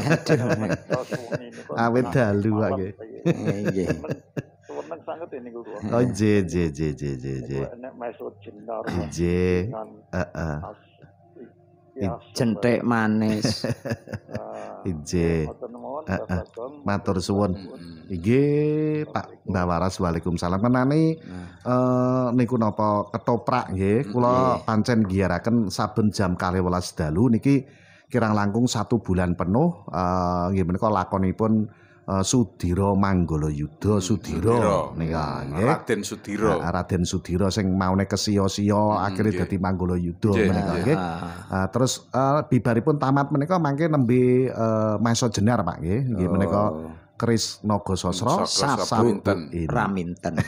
Awit dalu Pak nggih. Nggih. Suweneng sanget niku kula. Oh nggih. Nek maso jenar. Nggih. Heeh. Jenthik manis. Nggih. Matur suwun. Nggih, Pak Mbah Waras, waalaikumsalam. Menane niku napa ketoprak nggih, kula pancen giyaraken saben jam 12 dalu niki kirang langkung 1 bulan penuh nggih menika lakonipun Sudira Manggala Yudha Sudira nika nggih. Raden Sudira sing maune kesiya-siya akhire dadi Manggala Yudha menika nggih. Terus bibaripun tamat menika mangke nembe Maisa Jenar Pak nggih. Nggih menika Kris Naga Sasra Sabu Raminten.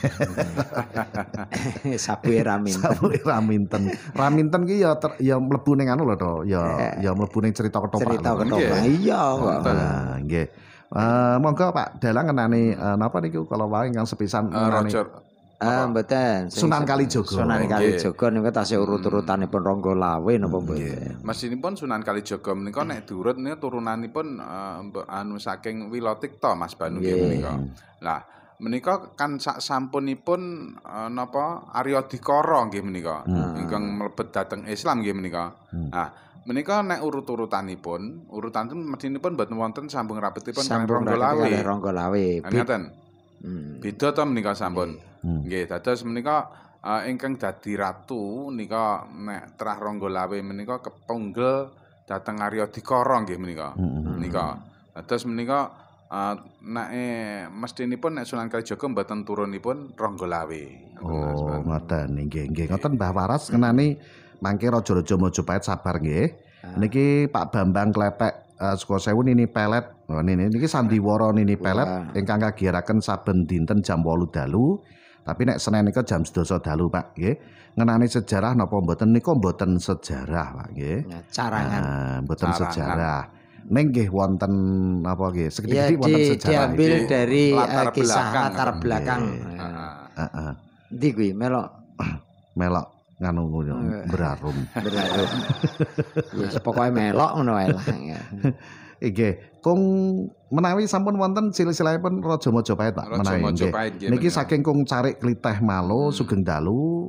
Sabu Raminten. Raminten ki ya mlebu ning anu lho to, ya mlebu ning cerita ketoprak. Iya kok. Nggih. Monggo Pak Dalang ngenani napa niku kalau wae ingkang sepisan Roger mboten. Sunan Kalijaga. Sunan Kalijaga niku tasih urut-urutanipun Ronggo Lawe napa mboten. Mesinipun Sunan Kalijaga menika nek diurut niku turunanipun anu saking Wilotikta Mas Banu nggih menika. Lah menika kan sak sampunipun napa Arya Dikara nggih menika ingkang mlebet dhateng Islam nggih menika. Nah menika nek urut-urutanipun medinipun mboten wonten sambung rapetipun kaliyan Ronggo Lawe. Ngaten. Beda to menika sampun. Nggih, dados menika ingkang dadi ratu nika nek trah Ronggo Lawe menika kepunggel dhateng Arya Dikara nggih menika. Nika. Dados menika nek mestinipun nek Sunan Kalijaga mboten turunipun Ronggo Lawe. Oh, ngoten nggih. Ngoten Mbah Waras ngenani mangke Raja-raja Majapahit sabar nggih. Niki Pak Bambang Klepek Sukosewu nini pelet. Niki sandiwara nini pelet ingkang kagiyaraken saben dinten jam 8 dalu. Tapi nek Senin nika jam 12 dalu Pak nggih. Ngenani sejarah napa mboten nika mboten sejarah Pak nggih. Carangan. Mboten sejarah. Ning nggih wonten apa nggih sekedhik wonten sejarah. Diambil dari kisah latar belakang. Heeh. Ndi kuwi melok nganu berarum. Yes, pokoke melok ngono wae lah. Nggih, kung menawi sampun wonten silsilahipun Raja Majapahit Pak menawi nggih. Niki saking kung Carik Kliteh Malo Sugeng Dalu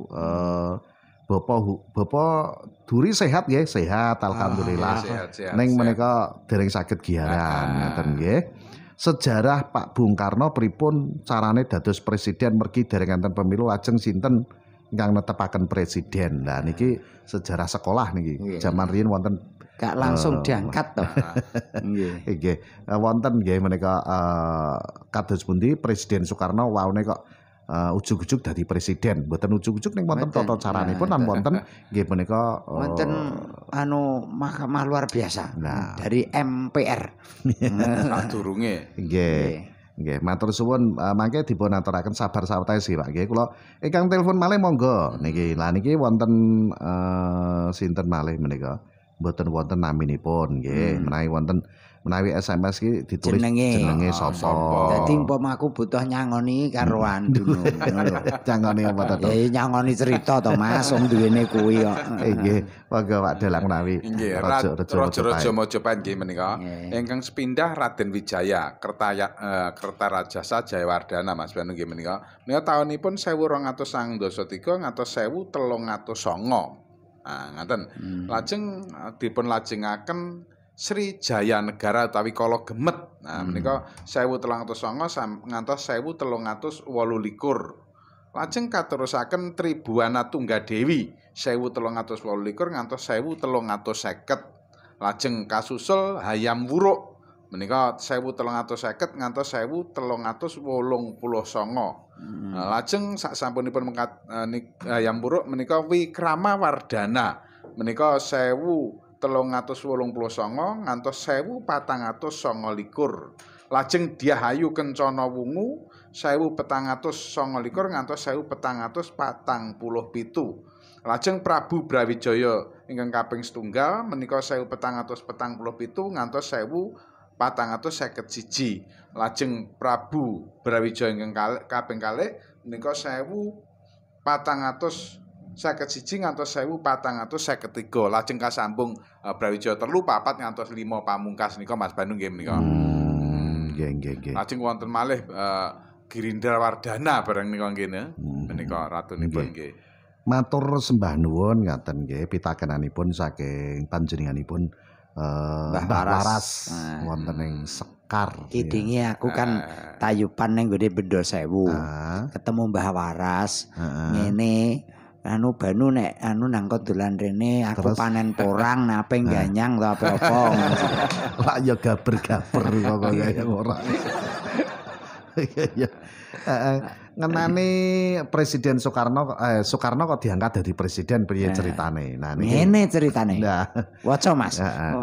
Bapak Duri sehat nggih, sehat alhamdulillah. Ning menika dereng saged giaran ngoten nggih. Sejarah Pak Bung Karno pripun carane dados presiden mergi dereng enten pemilu lajeng sinten ingkang netepaken presiden. Lah niki sejarah sekolah niki. Zaman riyin wonten gak langsung diangkat toh. Nggih. Wonten nggih menika kados pundi Presiden Soekarno waune kok ujug-ujug dadi presiden, mboten ujug-ujug ning wonten tata caranipun lan wonten nggih menika wonten mahkamah luar biasa dari MPR. Sadurunge. Nggih, matur suwun mangke dipun aturaken sabar sawetawis nggih Pak nggih. Kula ingkang telepon malih monggo niki. Lah niki wonten sinten malih menika? Mboten wonten naminipun nggih. Menawi SMS ki ditulis jenenge sapa. Dadi umpama aku butuh nyangoni karo Andu. Nyangoni apa to? Ya nyangoni cerita to Mas, wong duwene kuwi kok. Nggih, monggo Pak Dalang menawi. Nggih, Raja Mojopahit nggih menika. Ingkang sepindah Raden Wijaya, Kertarajasa Jayawardana Mas Banu nggih menika. Menika taunipun 1293 ngantos 1309. Nah, ngaten. Lajeng dipun lajengaken Sri Jaya Negara utawi Kala Gemet. Nah, menika 1309 ngantos 1328. Lajeng katerusaken Tribuana Tunggadewi 1328 ngantos 1350. Lajeng kasusul Hayam Wuruk menika 1350 ngantos 1389. Lajeng sasampunipun Hayam Wuruk menika Wikrama Wardana menika 1389 ngantos 1429. Lajeng Diahayu Kencana Wungu 1429 ngantos 1447. Lajeng Prabu Brawijaya ingkang kaping setunggal menika 1447 ngantos 1451. Lajeng Prabu Brawijaya ingkang kaping kalih menika 1451 ngantos 1453. Lajeng kasambung Brawijaya 3, 4 ngantos 5 pamungkas nika Mas Bandung nggih menika. Nggih. Lajeng wonten malih Girindra Wardana bareng nika nggih menika ratunipun nggih. Matur sembah nuwun ngaten nggih pitakenanipun saking panjenenganipun Mbah Waras wonten ing Sekar. Kidinge aku kan tayupan ning gone Bendho Sewu. Ketemu Mbah Waras. Ngene Banu nek nang dolan rene aku panen porang nape ganyang to apa-apa. Lah ya gaber-gaber kok kaya ora. Ya. Ngenani Presiden Soekarno kok diangkat dadi presiden piye ceritane. Nah niki ngene ceritane. Nah, waca Mas.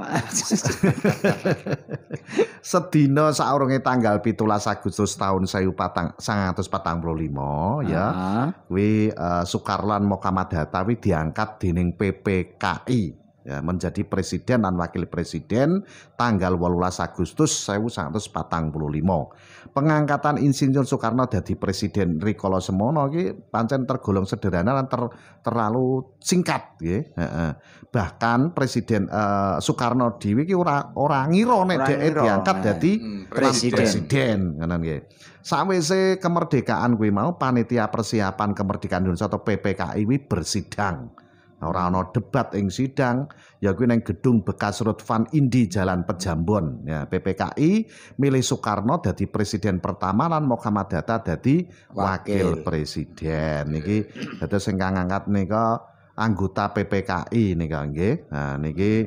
Sedina saurunge tanggal 17 Agustus tahun 1945 ya. Kuwi Soekarno lan Mohamad Hatta diangkat dening PPKI. Ya, menjadi presiden dan wakil presiden tanggal 18 Agustus 1945. Pengangkatan Insinyur Soekarno dadi presiden rikala semono iki pancen tergolong sederhana lan terlalu singkat nggih. Bahkan Presiden Soekarno dhewe iki ora ngira nek dhek diangkat dadi presiden ngono nggih. Sawise kemerdekaan kuwi mau panitia persiapan kemerdekaan Indonesia atau PPKI kuwi bersidang. Ora ana debat ing sidang ya kuwi nang gedung bekas Rutvan Indi Jalan Pejambon ya. PPKI milih Soekarno dadi presiden pertama lan Mohamad Hatta dadi wakil presiden. Niki dados sing ngangkat nika anggota PPKI nika nggih. Nah niki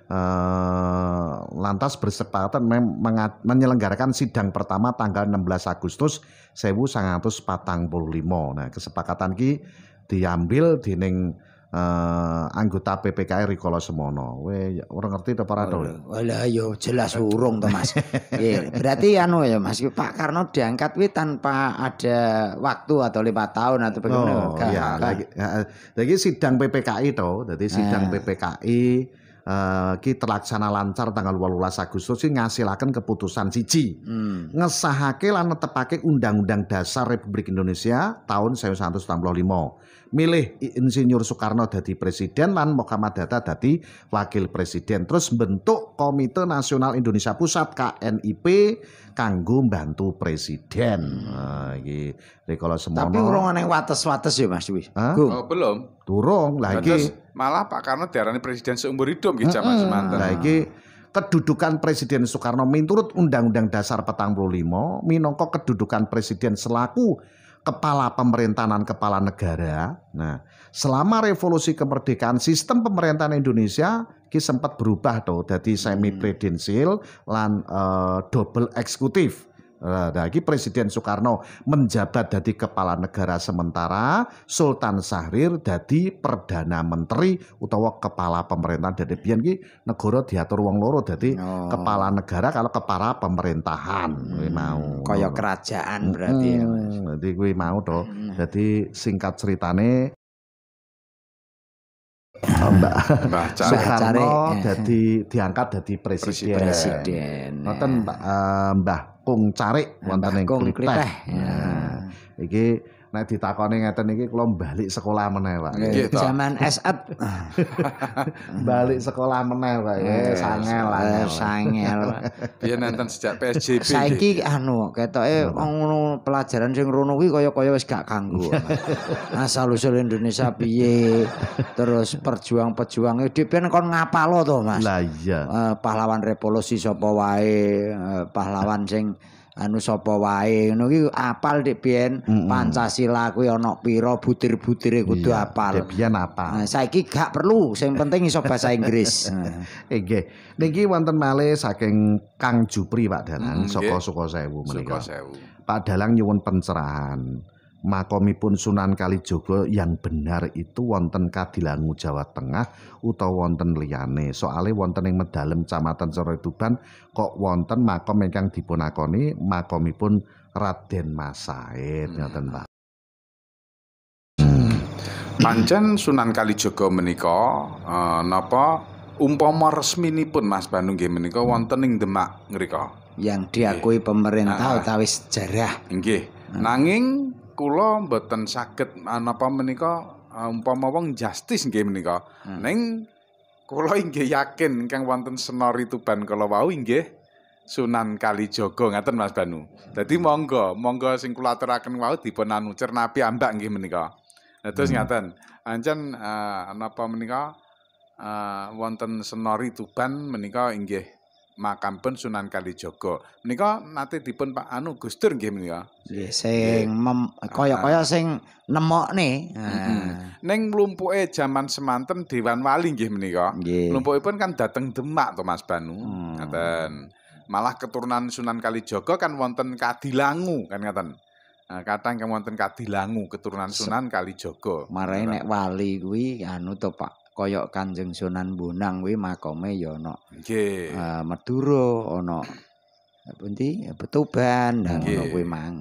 lantas bersepakat menyelenggarakan sidang pertama tanggal 16 Agustus 1945. Nah kesepakatan ki diambil dening anggota PPKI rikala semono. Ora ngerti to para to. Walah yo jelas urung to Mas. Berarti ya Mas Pak Karno diangkat kuwi tanpa ada waktu atau 5 tahun atau bagaimana? Lagi sidang PPKI to. Dadi sidang PPKI ki terlaksana lancar tanggal 18 Agustus sing ngasilaken keputusan siji. Ngesahake lan netepake Undang-Undang Dasar Republik Indonesia tahun 1945. Milih Insinyur Soekarno dadi presiden lan Mohamad Hatta dadi wakil presiden. Terus bentuk Komite Nasional Indonesia Pusat KNIP kanggo mbantu presiden. Iki rikala semono. Tapi ora ana wates-wates ya Mas kuwi. Oh, belum. Durung lagi. Malah Pak Karno diarani presiden seumur hidup nggih jaman semanten. Lah iki kedudukan Presiden Soekarno miturut Undang-Undang Dasar 45 minangka kedudukan presiden selaku kepala pemerintahan kepala negara. Nah, selama revolusi kemerdekaan sistem pemerintahan Indonesia ki sempat berubah tuh dari semi presidensial lan double eksekutif. Nah, iki Presiden Soekarno menjabat dadi kepala negara sementara, Sultan Syahrir dadi perdana menteri utawa kepala pemerintahan. Dadi biyen iki negara diatur wong loro dadi kepala negara kalau kepala pemerintahan kuwi mau. Kaya kerajaan berarti ya. Dadi kuwi mau to. Dadi singkat ceritane Mbak Soekarno diangkat dadi presiden. Wonten Mbah Kung Carik wonten ing Kliteh. Iki nek ditakoni ngeten iki kula balik sekolah meneh, Pak. Zaman SAT. Balik sekolah meneh, Pak. Sangel. Biyen nonton sejak PSBB. Saiki ketoke ngono pelajaran sing rono kuwi kaya-kaya wis gak kanggo. Asal usul Indonesia piye, terus perjuang-perjuange dhewe kon ngapalo to, Mas. Lah iya. Pahlawan revolusi sapa wae, pahlawan sing sapa wae ngono iki apal dik biyen Pancasila kuwi ana pira butir-butire kudu apal. Biyen apa? Saiki gak perlu, sing penting iso bahasa Inggris. Nggih. Niki wonten malih saking Kang Jupri Pak Dalang saka Sukosewu menika. Pak Dalang nyuwun pencerahan. Makomipun Sunan Kalijaga yang benar itu wonten Kadilangu Jawa Tengah utawa wonten liyane. Soale wonten ing Medalem Kecamatan Sorotuban kok wonten makom ingkang dipunakoni makomipun Raden Mas Said ngoten Pak. Pancen Sunan Kalijaga menika napa umpama resminipun Mas Banu nggih menika wonten ing Demak ngrika. Yang diakui pemerintah utawi sejarah. Nggih. Nanging kula mboten saged napa menika umpama wong justice nggih menika. Ning kula inggih yakin ingkang wonten Senori Tuban kala wau inggih Sunan Kalijaga ngaten Mas Banu. Dadi monggo sing kula aturaken wau dipun anucer Nabi ambak nggih menika. Terus ngaten. Ancen napa menika wonten Senori Tuban menika inggih makampun Sunan Kalijaga. Menika nate dipun Pak Gus Dur nggih menika. Nggih sing kaya sing nemokne. Ning mlumpuke jaman semanten Dewan Wali nggih menika. Mlumpukipun kan dateng Demak to Mas Banu. Ngaten. Malah keturunan Sunan Kalijaga kan wonten Kadilangu kan ngaten. Kadang kan wonten Kadilangu keturunan Sunan Kalijaga. Marane nek wali kuwi to Pak. Kaya Kanjeng Sunan Bonang kuwi makome ya ana. Nggih. Madura ana pundi Betuban dan ngono kuwi mang.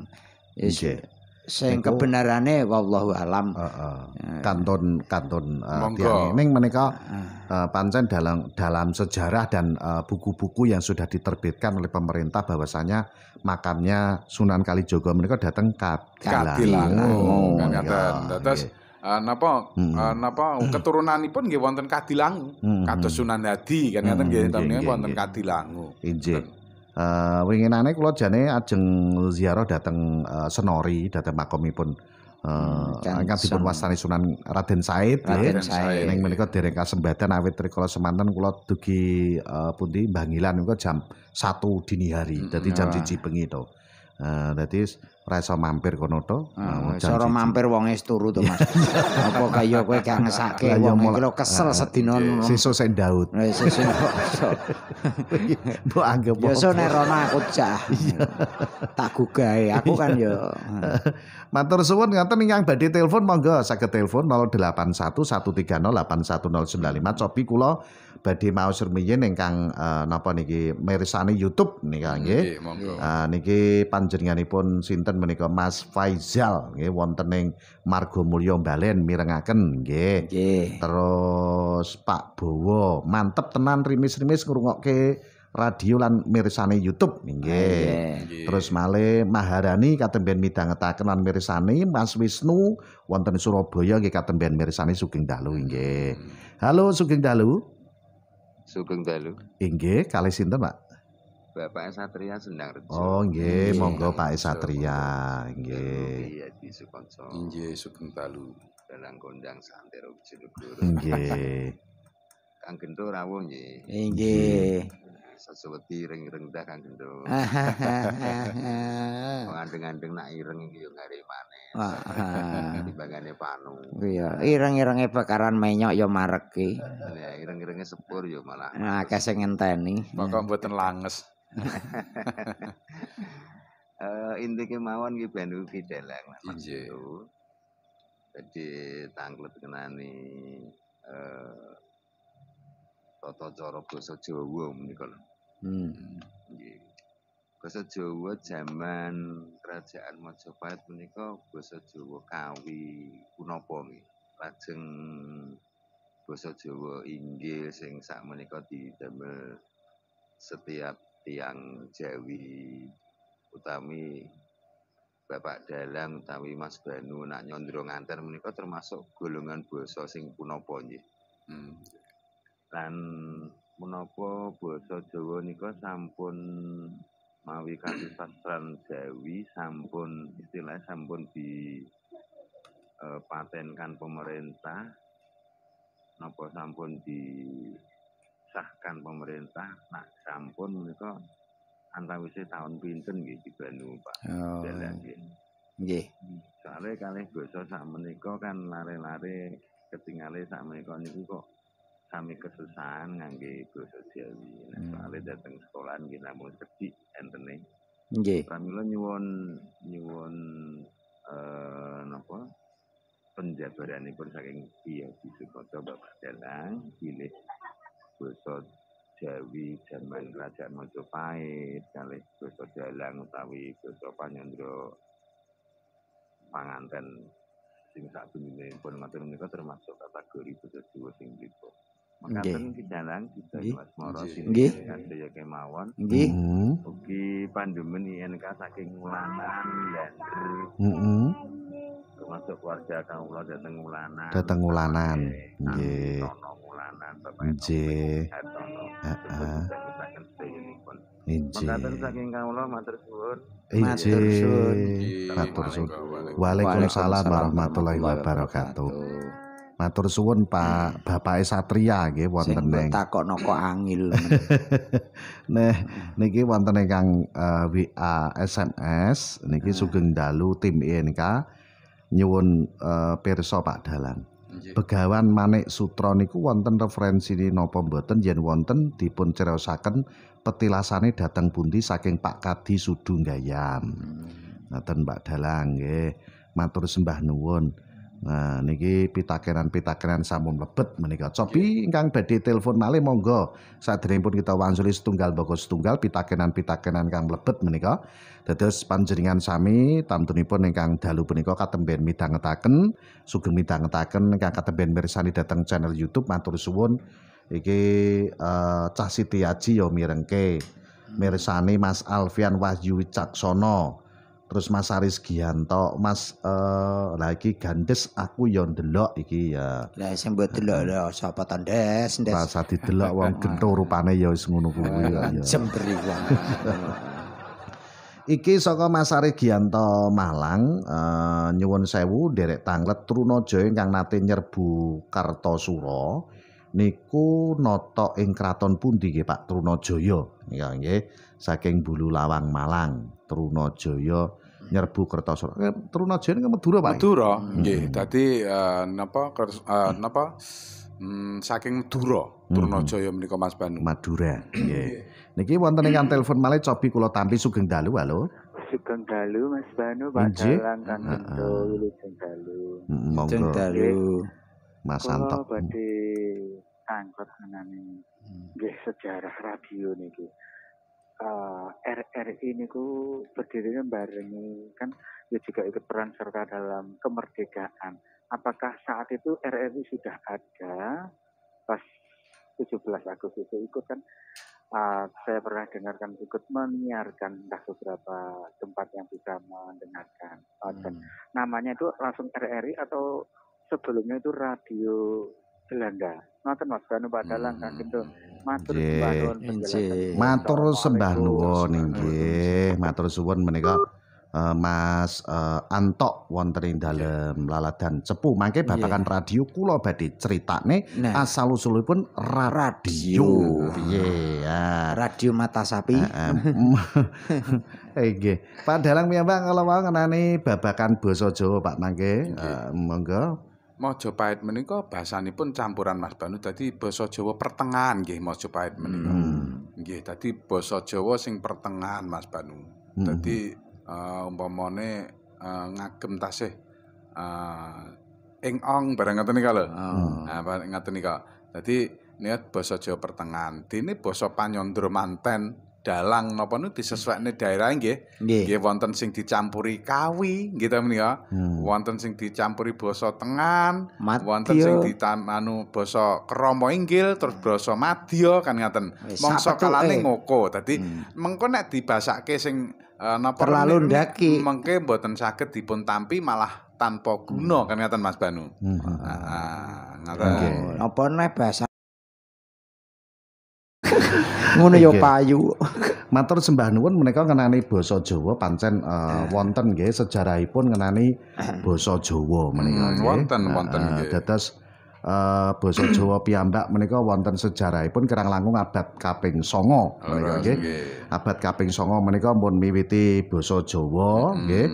Sing kebenarane wallahu alam. Kantun ning menika pancen dalam sejarah dan buku-buku yang sudah diterbitkan oleh pemerintah bahwasanya makamnya Sunan Kalijaga menika dateng Kadilangu. Terus napa keturunanipun nggih wonten Kadilangu. Kados Sunan Hadi kan ngaten nggih wonten Kadilangu. Inggih. Winginane kula jane ajeng ziarah dhateng Senori, dhateng makomipun ingkang dipun wastani Sunan Raden Said nggih. Ning menika dereng kasembadan awit rikala semanten kula dugi pundi Bangilan niku jam 1 dini hari. Dadi jam 1 bengi to. Dadi ora iso mampir kono to. Cara mampir wong wis turu to Mas. Apa kaya kowe gak ngesake wong iki lho kesel sedina sesuk sing Daud. Sesuk. Mbok anggap biasa nek rono aku cah. Tak gugahe aku kan ya. Matur suwun ngoten ingkang badhe telepon monggo saged telepon 08113081095 cobi kula badhe maos rumiyin ingkang napa niki mirsani YouTube nika nggih. Niki panjenenganipun sinten menika Mas Faizal nggih wonten ing Margomulya Mbalen mirengaken nggih. Terus Pak Bowo mantep tenan rimis-rimis ngrungokke radio lan mirsani YouTube nggih. Terus malih Maharani katemben midhangetaken lan mirsani Mas Wisnu wonten Surabaya nggih katemben mirsani Sugeng Dalu nggih. Halo Sugeng Dalu. Sugeng Dalu. Inggih, kalih sinten, Pak? Bapak Satria Sendang Rejo. Oh, nggih, monggo Pak Satria, nggih. Iya di Sukonco. Nggih, Sugeng Dalu. Dalang kondang santero Bojonegoro. Nggih. Kang Gento rawuh nggih. Nggih. Seseweti ring-ring dah Kang Gento. Ngandeng-ngandeng nak ireng iki yo ngare maneh. Timbangane panu. Iya, ireng-irenge bakaran menyok yo marek ki. Ya, ireng-irenge sepur yo malah. Akeh sing ngenteni. Monggo mboten langes. inti kemauan ki ben pideleng maksudku. Jadi tanglet kenani tata cara basa Jawa menika lho. Nggih. Basa Jawa zaman Kerajaan Majapahit menika basa Jawa Kawi punapa nggih. Lajeng basa Jawa inggil sing sakmenika didamel setiap tiang Jawi utami Bapak Dalang utawi Mas Banu nak nyondro nganten menika termasuk golongan basa sing punapa nggih. Lan menapa basa Jawa nika sampun mawi kasastran Jawi sampun istilahnya sampun di patenkan pemerintah napa sampun disahkan pemerintah nak sampun menika antawise tahun pinten nggih di Banu Pak. Nggih. Soale kalih basa sakmenika kan lare-lare ketingale sakmenika niku kok sami kesusahan ngangge basa Jawi. Soale dateng sekolah nggih namung sedhik entene. Nggih. Pramila nyuwun napa penjabaranipun saking Ki Sukoto Bapak Dalang pilih basa Jawi zaman Kerajaan Majapahit kalih basa Dalang utawi basa panyandra panganten sing sabenipun ngoten menika termasuk kategori basa Jawa sing mriku. Mekaten Ki Dalang kita Mas Moro nggih sedaya kemawon. Nggih. Ugi pandemen INK saking Ulanan Lander. Termasuk keluarga kawula dateng Ulanan. Dateng Ulanan. Nggih. Nggih. Heeh. Mekaten saking kawula matur suwun. Matur suwun. Waalaikumsalam warahmatullahi wabarakatuh. Matur suwun Pak Bapake Satria nggih wonten ing takokno kok angil. Nah niki wonten ingkang WA SMS niki sugeng dalu tim INK nyuwun pirsa Pak Dalang. Begawan Manik Sutra niku wonten referensi napa mboten yen wonten dipun criosaken petilasane dhateng pundi saking Pak Kadi Sudunggayam. Ngoten Pak Dalang nggih. Matur sembah nuwun. Nah niki pitakenan-pitakenan sampun mlebet menika. Cobi ingkang badhe telepon malih monggo. Saderengipun kita wangsuli setunggal baka setunggal pitakenan-pitakenan kang mlebet menika. Dados panjenengan sami tamtunipun ingkang dalu punika katemben midhangetaken, sugeng midhangetaken ingkang katemben mirsani dhateng channel YouTube matur suwun. Iki Cah Siti Aji ya mirengke. Mirsani Mas Alfian Wahyu Wicaksono. Terus Mas Aris Gianto, Mas lagi gandes aku yo ndelok iki ya. Lah sing mbok delok lho sapa to Ndes? Rasa didelok wong gento rupane ya wis ngono kuwi ya. Jembri wong. Iki saka Mas Aris Gianto Malang nyuwun sewu nderek tanglet Trunajaya ingkang nate nyerbu Kartosura niku nata ing kraton pundi nggih Pak Trunajaya? Ya nggih, saking Bulu Lawang Malang. Trunajaya nyerbu Kertosura. Trunajaya niku Madura Pak. Madura, nggih. Dadi saking Madura Trunajaya menika Mas Banu. Madura, nggih. Niki wonten ingkang telepon malih cobi kula tampi sugeng dalu. Halo. Sugeng dalu Mas Banu, Pak Dalang Kang Gento Wilujeng dalu. Monggo. Dalu. Mas Santo. Kula badhe angkat menani nggih sejarah radio niki. RRI niku berdirinya barengi kan ya juga ikut peran serta dalam kemerdekaan. Apakah saat itu RRI sudah ada pas 17 Agustus itu ikut kan? Saya pernah dengarkan ikut menyiarkan entah beberapa tempat yang bisa mendengarkan. Dan namanya itu langsung RRI atau sebelumnya itu Radio Belanda. Ngoten Mas Banu Pak Dalang Kang Gento. Matur sembah nuwun penjelasan. Matur sembah nuwun nggih. Matur suwun menika Mas Antok wonten ing dalem Laladan Cepu. Mangke babagan radio kula badhe critakne asal usulipun radio. Piye ya. Radio Mata Sapi. Nggih. Pak Dalang piyambak kala wau ngenani babakan basa Jawa Pak mangke. Monggo. Majapahit menika bahasanipun campuran Mas Banu dadi basa Jawa pertengahan nggih Majapahit menika. Nggih, dadi basa Jawa sing pertengahan Mas Banu. Dadi umpamane ngagem tasih ing ong barang ngoten nika lho. Nah, ngoten nika. Dadi niat basa Jawa Pertengahan. Dene basa Panyandra manten dalang napa niku disesuaikne daerah nggih. Nggih wonten sing dicampuri Kawi nggih ta menika. Wonten sing dicampuri basa Tengahan, wonten sing basa Krama Inggil, terus basa Madya kan ngaten. Mangsa kalane ngoko. Dadi mengko nek dibasake sing napa terlalu ndaki mengke mboten saged dipun tampi malah tanpa guna kan ngaten Mas Banu. Ngaten. Apa nek basa ngono ya payu. Matur sembah nuwun menika ngenani basa Jawa pancen wonten nggih sejarahipun ngenani basa Jawa menika nggih. Wonten nggih. Dados basa Jawa piyambak menika wonten sejarahipun kirang langkung abad kaping 9 menika nggih. Abad kaping 9 menika pun miwiti basa Jawa nggih.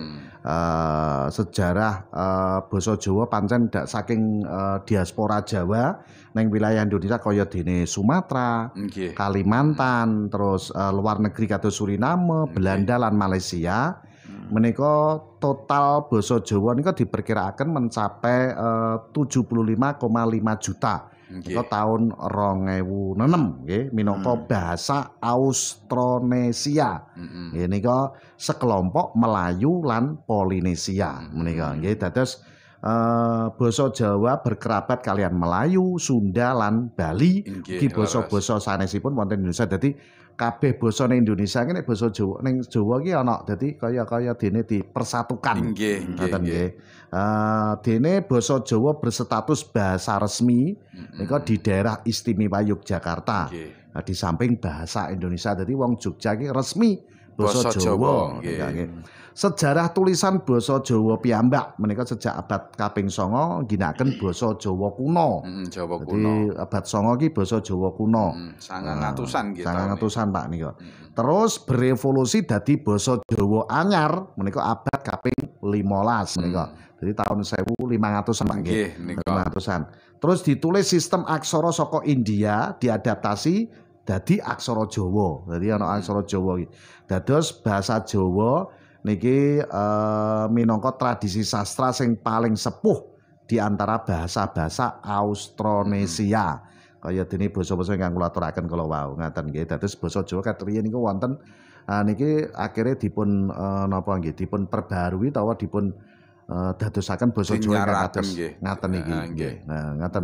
Sejarah basa Jawa pancen saking diaspora Jawa neng wilayah Indonesia kaya dene Sumatera, Kalimantan, terus luar negeri kados Suriname, Belanda lan Malaysia. Menika total basa Jawa nika diperkirakan mencapai 75,5 juta. Nika tahun 2006 nggih minangka bahasa Austronesia. Nggih nika sekelompok Melayu lan Polinesia menika nggih dados basa Jawa berkerabat kalian Melayu, Sunda lan Bali. Iki basa-basa sanesipun wonten Indonesia. Dadi kabeh basa ning Indonesia iki nek basa Jawa ning Jawa iki ana dadi kaya dene dipersatukan. Nggih. Dene basa Jawa berstatus bahasa resmi nika di daerah istimewa Yogyakarta. Di samping bahasa Indonesia dadi wong Jogja iki resmi basa Jawa. Sejarah tulisan basa Jawa piyambak menika sejak abad kaping 9 ginakaken basa Jawa kuno. Jawa kuno. Jadi abad 9 iki basa Jawa kuno. 900-an gitu. 900-an Pak nika. Terus berevolusi dadi basa Jawa anyar menika abad kaping 15 menika. Jadi tahun 1500-an Pak nggih. 1500-an. Terus ditulis sistem aksara saka India diadaptasi dadi aksara Jawa. Dadi ana aksara Jawa iki. Dados bahasa Jawa niki minangka tradisi sastra sing paling sepuh di antara bahasa-bahasa Austronesia. Kaya dene basa-basa ingkang kula aturaken kala wau ngaten nggih. Dados basa Jawa katriyen niku wonten niki akhirnya dipun napa nggih dipun perbarui utawa dipun dadosaken basa Jawa kados ngaten iki nggih. Nah, ngaten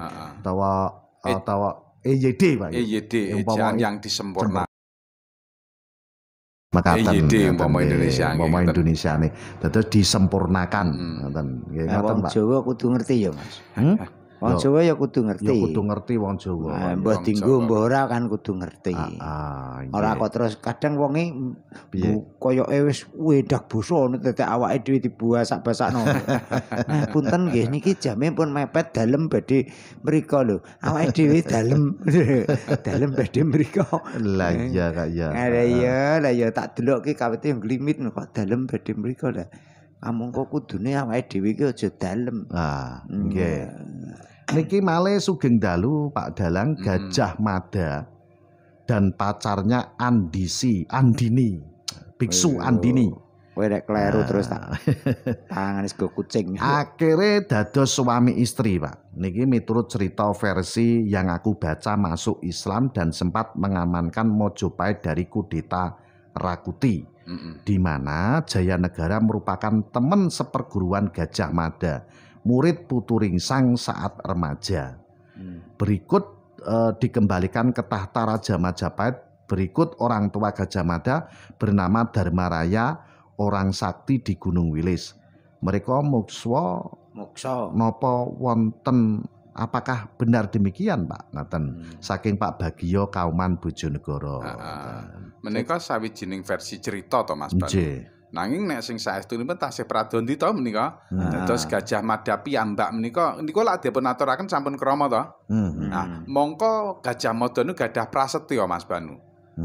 utawa EYD Pak. EYD yang disempurnakan. Makaten umpama Indonesia nih dados disempurnakan ngoten nggih ngoten Pak. Jawa kudu ngerti ya Mas. Wong Jawa ya kudu ngerti. Ya kudu ngerti wong Jawa. Mbah dinggo mbah ora kan kudu ngerti. Ora kok terus kadang wonge koyoke wis wedak basa tetek awake dhewe dibuasak-basakno. Nah, punten nggih niki jame pun mepet dalem badhe mriko lho. Awake dhewe dalem dalem badhe mriko. Lah iya Kak ya. Lah ya tak delokke kawite nglimit kok dalem badhe mriko lah. Amangka kudune awake dhewe iki aja dalem. Nggih. Niki malih Sugeng Dalu Pak Dalang Gajah Mada dan pacarnya Andini. Biksu Andini. Kowe nek kleru terus tak tanganis go kucing. Akhirnya dados suami istri Pak. Niki miturut cerita versi yang aku baca masuk Islam dan sempat mengamankan Mojopahit dari kudeta Rakuti. Di mana Jayanegara merupakan teman seperguruan Gajah Mada, murid Putu Ringsang saat remaja. Berikut dikembalikan ke tahta Raja Majapahit. Berikut orang tua Gajah Mada bernama Dharmaraya, orang sakti di Gunung Wilis. Mereka muksa napa wonten. Apakah benar demikian Pak? Ngaten. Saking Pak Bagio Kauman Bojonegoro. Menika sawijining versi cerita to Mas Banu. Nanging nek sing saestunipun tasih pradonti to menika. Dados Gajah Mada piyambak menika lak dipun aturaken sampun krama to. Nah, mongko Gajah Mada niku gadah prasetya Mas Banu.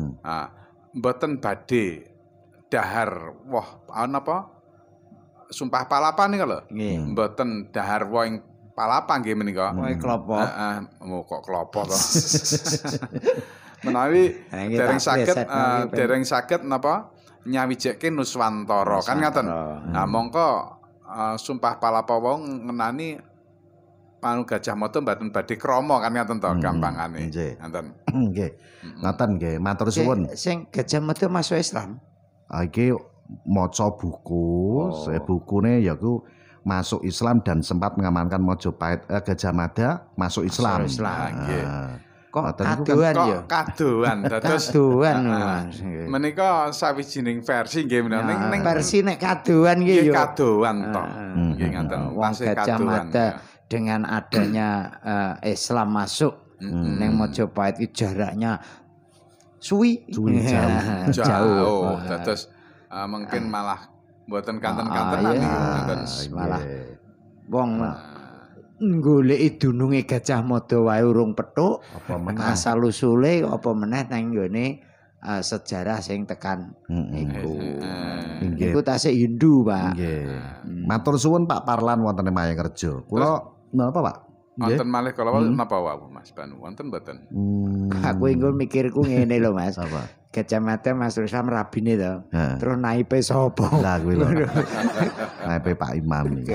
Mboten badhe dahar napa? Sumpah palapan niku lho. Mboten dahar ing palapa nggih menika. Klopo. Kok klopo to. Menawi dereng saged napa nyawijeke Nuswantara kan ngaten. Nah mongko sumpah Palapawa ngenani anu Gajah Mada mboten badhe krama kan ngaten to gampangane. Ngaten. Nggih. Ngaten nggih, matur suwun. Sing Gajah Mada masuk Islam. Iki maca buku, bukune yaiku masuk Islam dan sempat mengamankan Mojopahit Gajah Mada masuk Islam. Nggih. Kok kadoan ya? Kadoan. Dados Mas. Menika sawijining versi nggih menika ning versi nek kadoan nggih ya. Kadoan to. Nggih ngaten. Wong Gajah Mada dengan adanya Islam masuk ning Mojopahit iki jaraknya suwi jauh. Dados mungkin malah mboten kanten-kantenan malah wong goleki dununge Gajah Mada wae urung pethuk apa meneh asal usule apa meneh nang nggone sejarah sing tekan iku. Iku tasih Hindu, Pak. Nggih. Matur suwun Pak Parlan wonten ing Mayangrejo. Kula napa, Pak? Wonten malih kala napa wau Mas Banu? Wonten mboten? Aku engko mikirku ngene lho, Mas. Apa? Gajah Mada Mas Rusam rabine to. Terus naipe sapa? Lah kuwi lho. Naipe Pak Imam iki.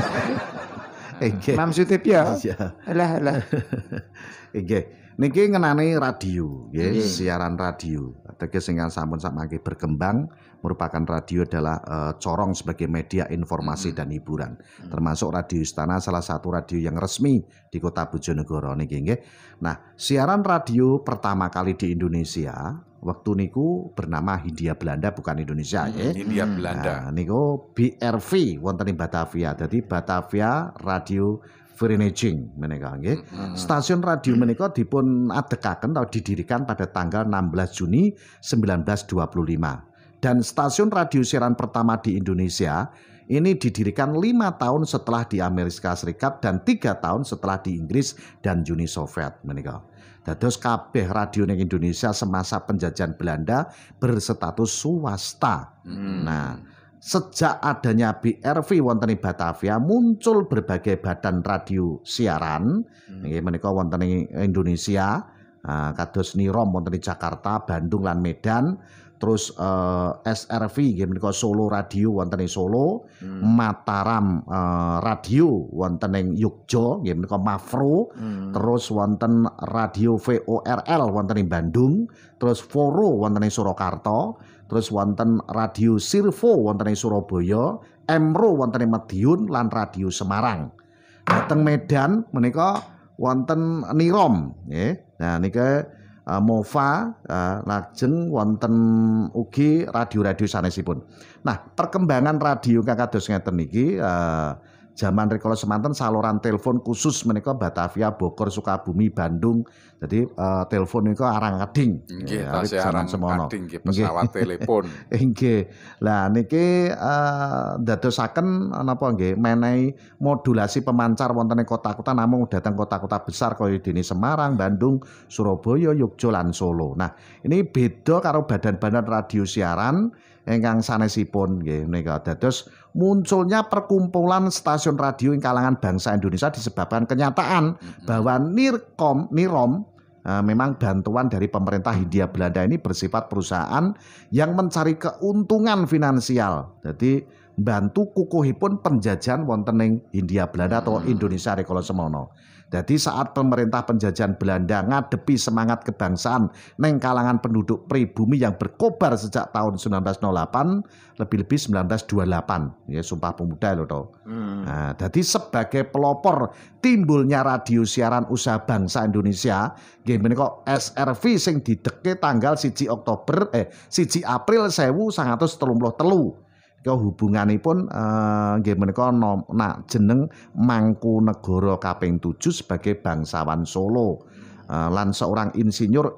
Imam Sutipya. Alah. Nggih. Niki ngenani radio, nggih, siaran radio. Teges ingkang sampun samangke berkembang merupakan radio adalah corong sebagai media informasi dan hiburan. Termasuk Radio Istana salah satu radio yang resmi di Kota Bojonegoro niki nggih. Nah, siaran radio pertama kali di Indonesia waktu niku bernama Hindia Belanda bukan Indonesia nggih. Hindia Belanda. Nah, niku BRV wonten ing Batavia. Dadi Batavia Radio Vereniging menika nggih. Stasiun radio menika dipun adegaken atau didirikan pada tanggal 16 Juni 1925. Dan stasiun radio siaran pertama di Indonesia ini didirikan 5 tahun setelah di Amerika Serikat dan 3 tahun setelah di Inggris dan Uni Soviet menika. Dados kabeh radio ning Indonesia semasa penjajahan Belanda berstatus swasta. Nah, sejak adanya BRV wonten ing Batavia muncul berbagai badan radio siaran nggih menika wonten ing Indonesia kados Nirom wonten ing Jakarta, Bandung lan Medan. Terus SRV nggih menika Solo Radio wonten ing Solo, Mataram Radio wonten ing Yogya nggih menika Mafro, terus wonten Radio VORL wonten ing Bandung, terus Foro wonten ing Surakarta, terus wonten Radio Sirvo wonten ing Surabaya, Emro wonten ing Madiun lan Radio Semarang. Dateng Medan menika wonten Nirom nggih. Nah nika Mova lajeng wonten ugi radio-radio sanesipun. Nah, perkembangan radio kados ngeten niki zaman rikala semanten saluran telepon khusus menika Batavia, Bogor, Sukabumi, Bandung. Jadi telepon niku arang kading. Nggih, tasih arang kading nggih pesawat telepon. Nggih. Lah niki dadosaken napa nggih menehi modulasi pemancar wonten ing kota-kota namung dhateng kota-kota besar kaya dene Semarang, Bandung, Surabaya, Yogya lan Solo. Nah, ini beda karo badan-badan radio siaran ingkang sanesipun nggih menika. Dados munculnya perkumpulan stasiun radio ing kalangan bangsa Indonesia disebabkan kenyataan bahwa Nirom memang bantuan dari pemerintah Hindia Belanda ini bersifat perusahaan yang mencari keuntungan finansial. Jadi bantu kukuhipun penjajahan wonten ing Hindia Belanda atau Indonesia rikala semono. Jadi saat pemerintah penjajahan Belanda ngadepi semangat kebangsaan neng kalangan penduduk pribumi yang berkobar sejak tahun 1908 lebih-lebih 1928 ya Sumpah Pemuda lho to. Nah, jadi sebagai pelopor timbulnya radio siaran usaha bangsa Indonesia nggih menika SRV sing dideke tanggal 1 April 1933. Hubunganipun nggih menika jeneng Mangkunegara kaping 7 sebagai bangsawan Solo lan seorang insinyur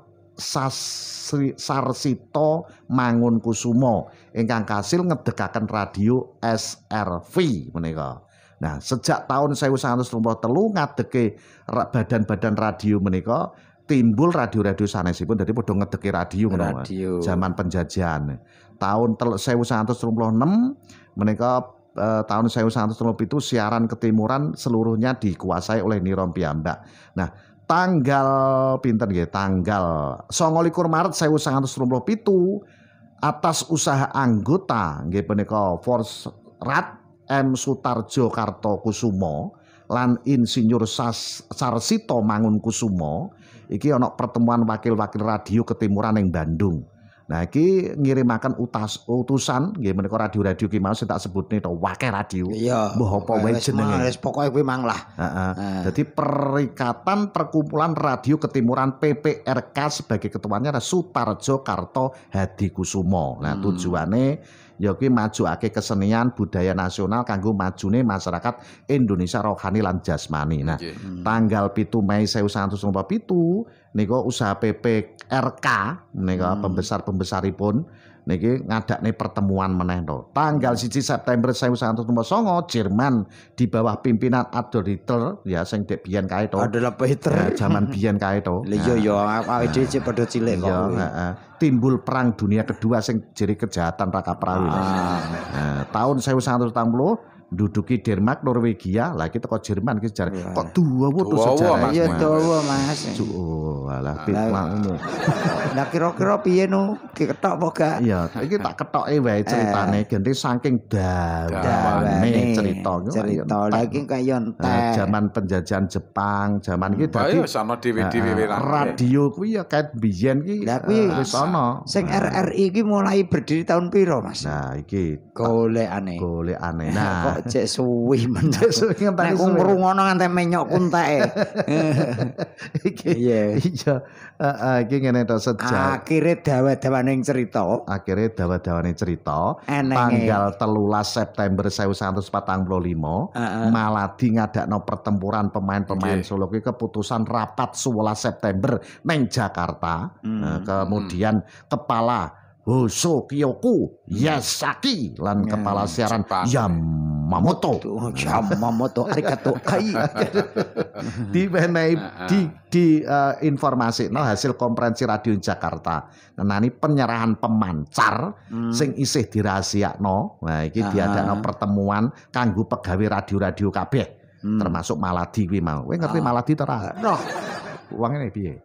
Sarsito Mangunkusumo ingkang kasil ngedegaken radio SRV menika. Nah, sejak tahun 1933 ngadeke badan-badan radio menika timbul radio-radio sanesipun dadi padha ngedeki radio ngono zaman penjajahan. Tahun 1936 menika tahun 1937 siaran ketimuran seluruhnya dikuasai oleh Nirom piyambak. Nah, tanggal pinten nggih? Tanggal 29 Maret 1937 atas usaha anggota nggih punika Forsrat M Sutarjo Kartokusumo lan Insinyur Sarsito Mangunkusumo iki ana pertemuan wakil-wakil radio ketimuran ing Bandung. Nah iki ngirimaken utusan nggih menika radio-radio ki mau sing tak sebutne to wakil radio. Iya. Mbah apa wae jenenge. Wis pokoke kuwi mang lah. Heeh. Dadi Perikatan Perkumpulan Radio Ketimuran PPRK sebagai ketuanya ada Sutarjo Karto Hadikusumo. Nah tujuane ya kuwi majuake kesenian budaya nasional kanggo majune masyarakat Indonesia rohani lan jasmani. Nah, tanggal 7 Mei 1997 nika usaha PPRK nika pembesar-pembesaripun niki ngadakne pertemuan meneh to. Tanggal 1 September 1999 Jerman di bawah pimpinan Adolf Hitler ya sing dek biyen kae to. Adolf Hitler. Zaman biyen kae to. Lha iya ya awake dhewe cek padha cilik kok. Iya, timbul perang dunia kedua sing jadi kejahatan Rakaprawi. Nah, tahun 1940 duduki Denmark, Norwegia, lagi teko Jerman ki sejarah. Kok dawa to sejarah. Iya dawa Mas. Walah pitmak ngono. Lah kira-kira piye no? Diketok apa gak? Iya, iki tak ketoke wae ceritane ganti saking dawane cerita. Cerita lagi kaya entek. Zaman penjajahan Jepang, zaman iki dadi wis ana dhewe-dhewe radio kuwi ya kae biyen ki wis ana. Sing RRI iki mulai berdiri tahun piro, Mas? Nah, iki golekane. Nah, kok cek suwi men. Nek ku ngrungono nganti menyok kunteke. Iki iya. Iki ngene to sejak akhire dawa-dawaning cerita. Tanggal 13 September 1945 Maladi ngadakno pertempuran pemain-pemain Solo ki keputusan rapat 11 September neng Jakarta. Kemudian kepala Hoso Kyoku Yasaki lan kepala siaran Yamamoto arigato diwenehi di informasi hasil konferensi radio Jakarta ngenani penyerahan pemancar sing isih dirahasiakno. Nah iki diadakno pertemuan kanggo pegawai radio-radio kabeh termasuk Maladi kuwi mau. Kowe ngerti Maladi ta ora? Wong ngene piye?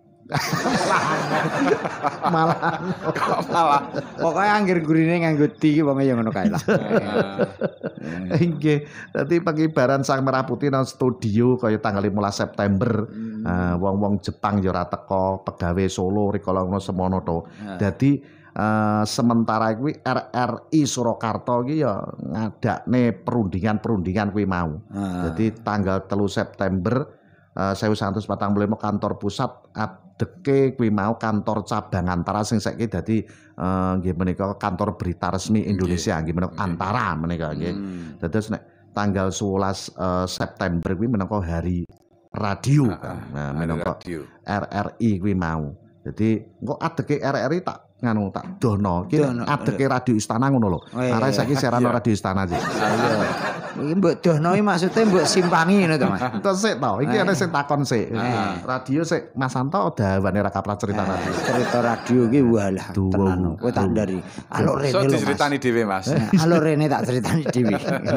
malah pokoknya anggere gurine nganggo di iki wong ya ngono kae lah. Nggih, dadi pengibaran Sang Merah Putih nang studio kaya tanggal 15 September. Wong-wong Jepang ya ora teko, pegawai Solo rikala ngono semono to. Dadi sementara kuwi RRI Surakarta iki ya ngadakne perundingan kuwi mau. Dadi tanggal 3 September 1945 kantor pusat adeke kuwi mau kantor cabang Antara sing saiki dadi nggih menika kantor berita resmi Indonesia nggih menika Antara menika nggih. Dados nek tanggal 11 September kuwi menika hari radio. Nah menika RRI kuwi mau. Jadi engko adeke RRI tak nganu tak dono iki adeke radio Istana ngono lho. Arek saiki siaran radio Istana iki. Iki mbok dono iki maksude mbok simpangi ngono to Mas. Entar sik to, iki ana sing takon sik. Radio sik Mas Santo dawane Rakapra cerita radio. Cerita radio iki walah tenan. Kowe tak ndari. Alur rene lho. Diceritani dhewe Mas. Alur rene tak ceritani dhewe.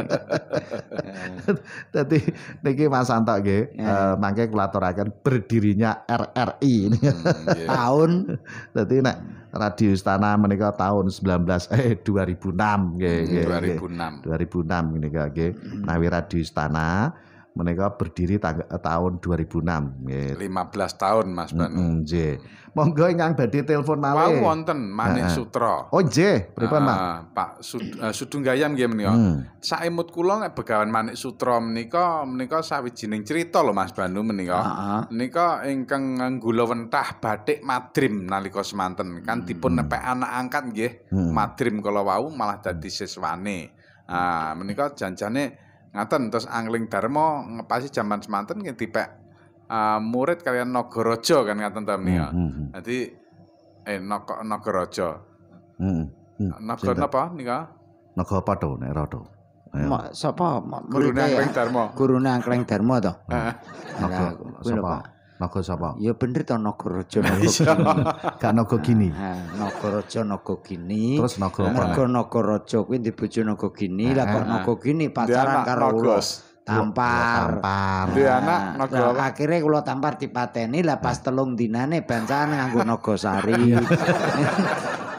Dadi niki Mas Santo nggih mangke kula aturaken berdirinya RRI ini. Tahun dadi nek Radio Istana menika tahun 2006 nggih. 2006 menika nggih. Nawi Radio Istana menika berdiri tahun 2006 nggih. 15 tahun Mas Banu. Nggih. Monggo ingkang badhe telepon malih. Wau wonten Manik Sutra. Oh nggih, pripun Pak? Pak Sudunggayam nggih menika. Saemut kula nek Begawan Manik Sutra menika sawijining crita lho Mas Banu menika. Menika ingkang nggula wentah batik madrim nalika semanten kan dipun nepek anak angkat nggih. Madrim kala wau malah dadi siswane. Menika janjane ngaten terus Angling Darma ngepasi jaman semanten nggih dipek murid kalian Nagaraja kan ngaten ta menika. Dadi Nagaraja. Naga napa nika? Naga apa to nek ora to? Sapa? Gurune Angling Darma. Gurune Angling Darma to. Naga sapa? Naga sapa? Ya bener to Nagaraja. Gak Naga Gini. Nagaraja Naga Gini. Terus Naga apa? Nagaraja kuwi di bojo Naga Gini, lah kok Naga Gini pacaran karo kula. Tampar. Duwe anak naga. Akhire kula tampar dipateni lah pas 3 dinane bancan nganggo Nagasari.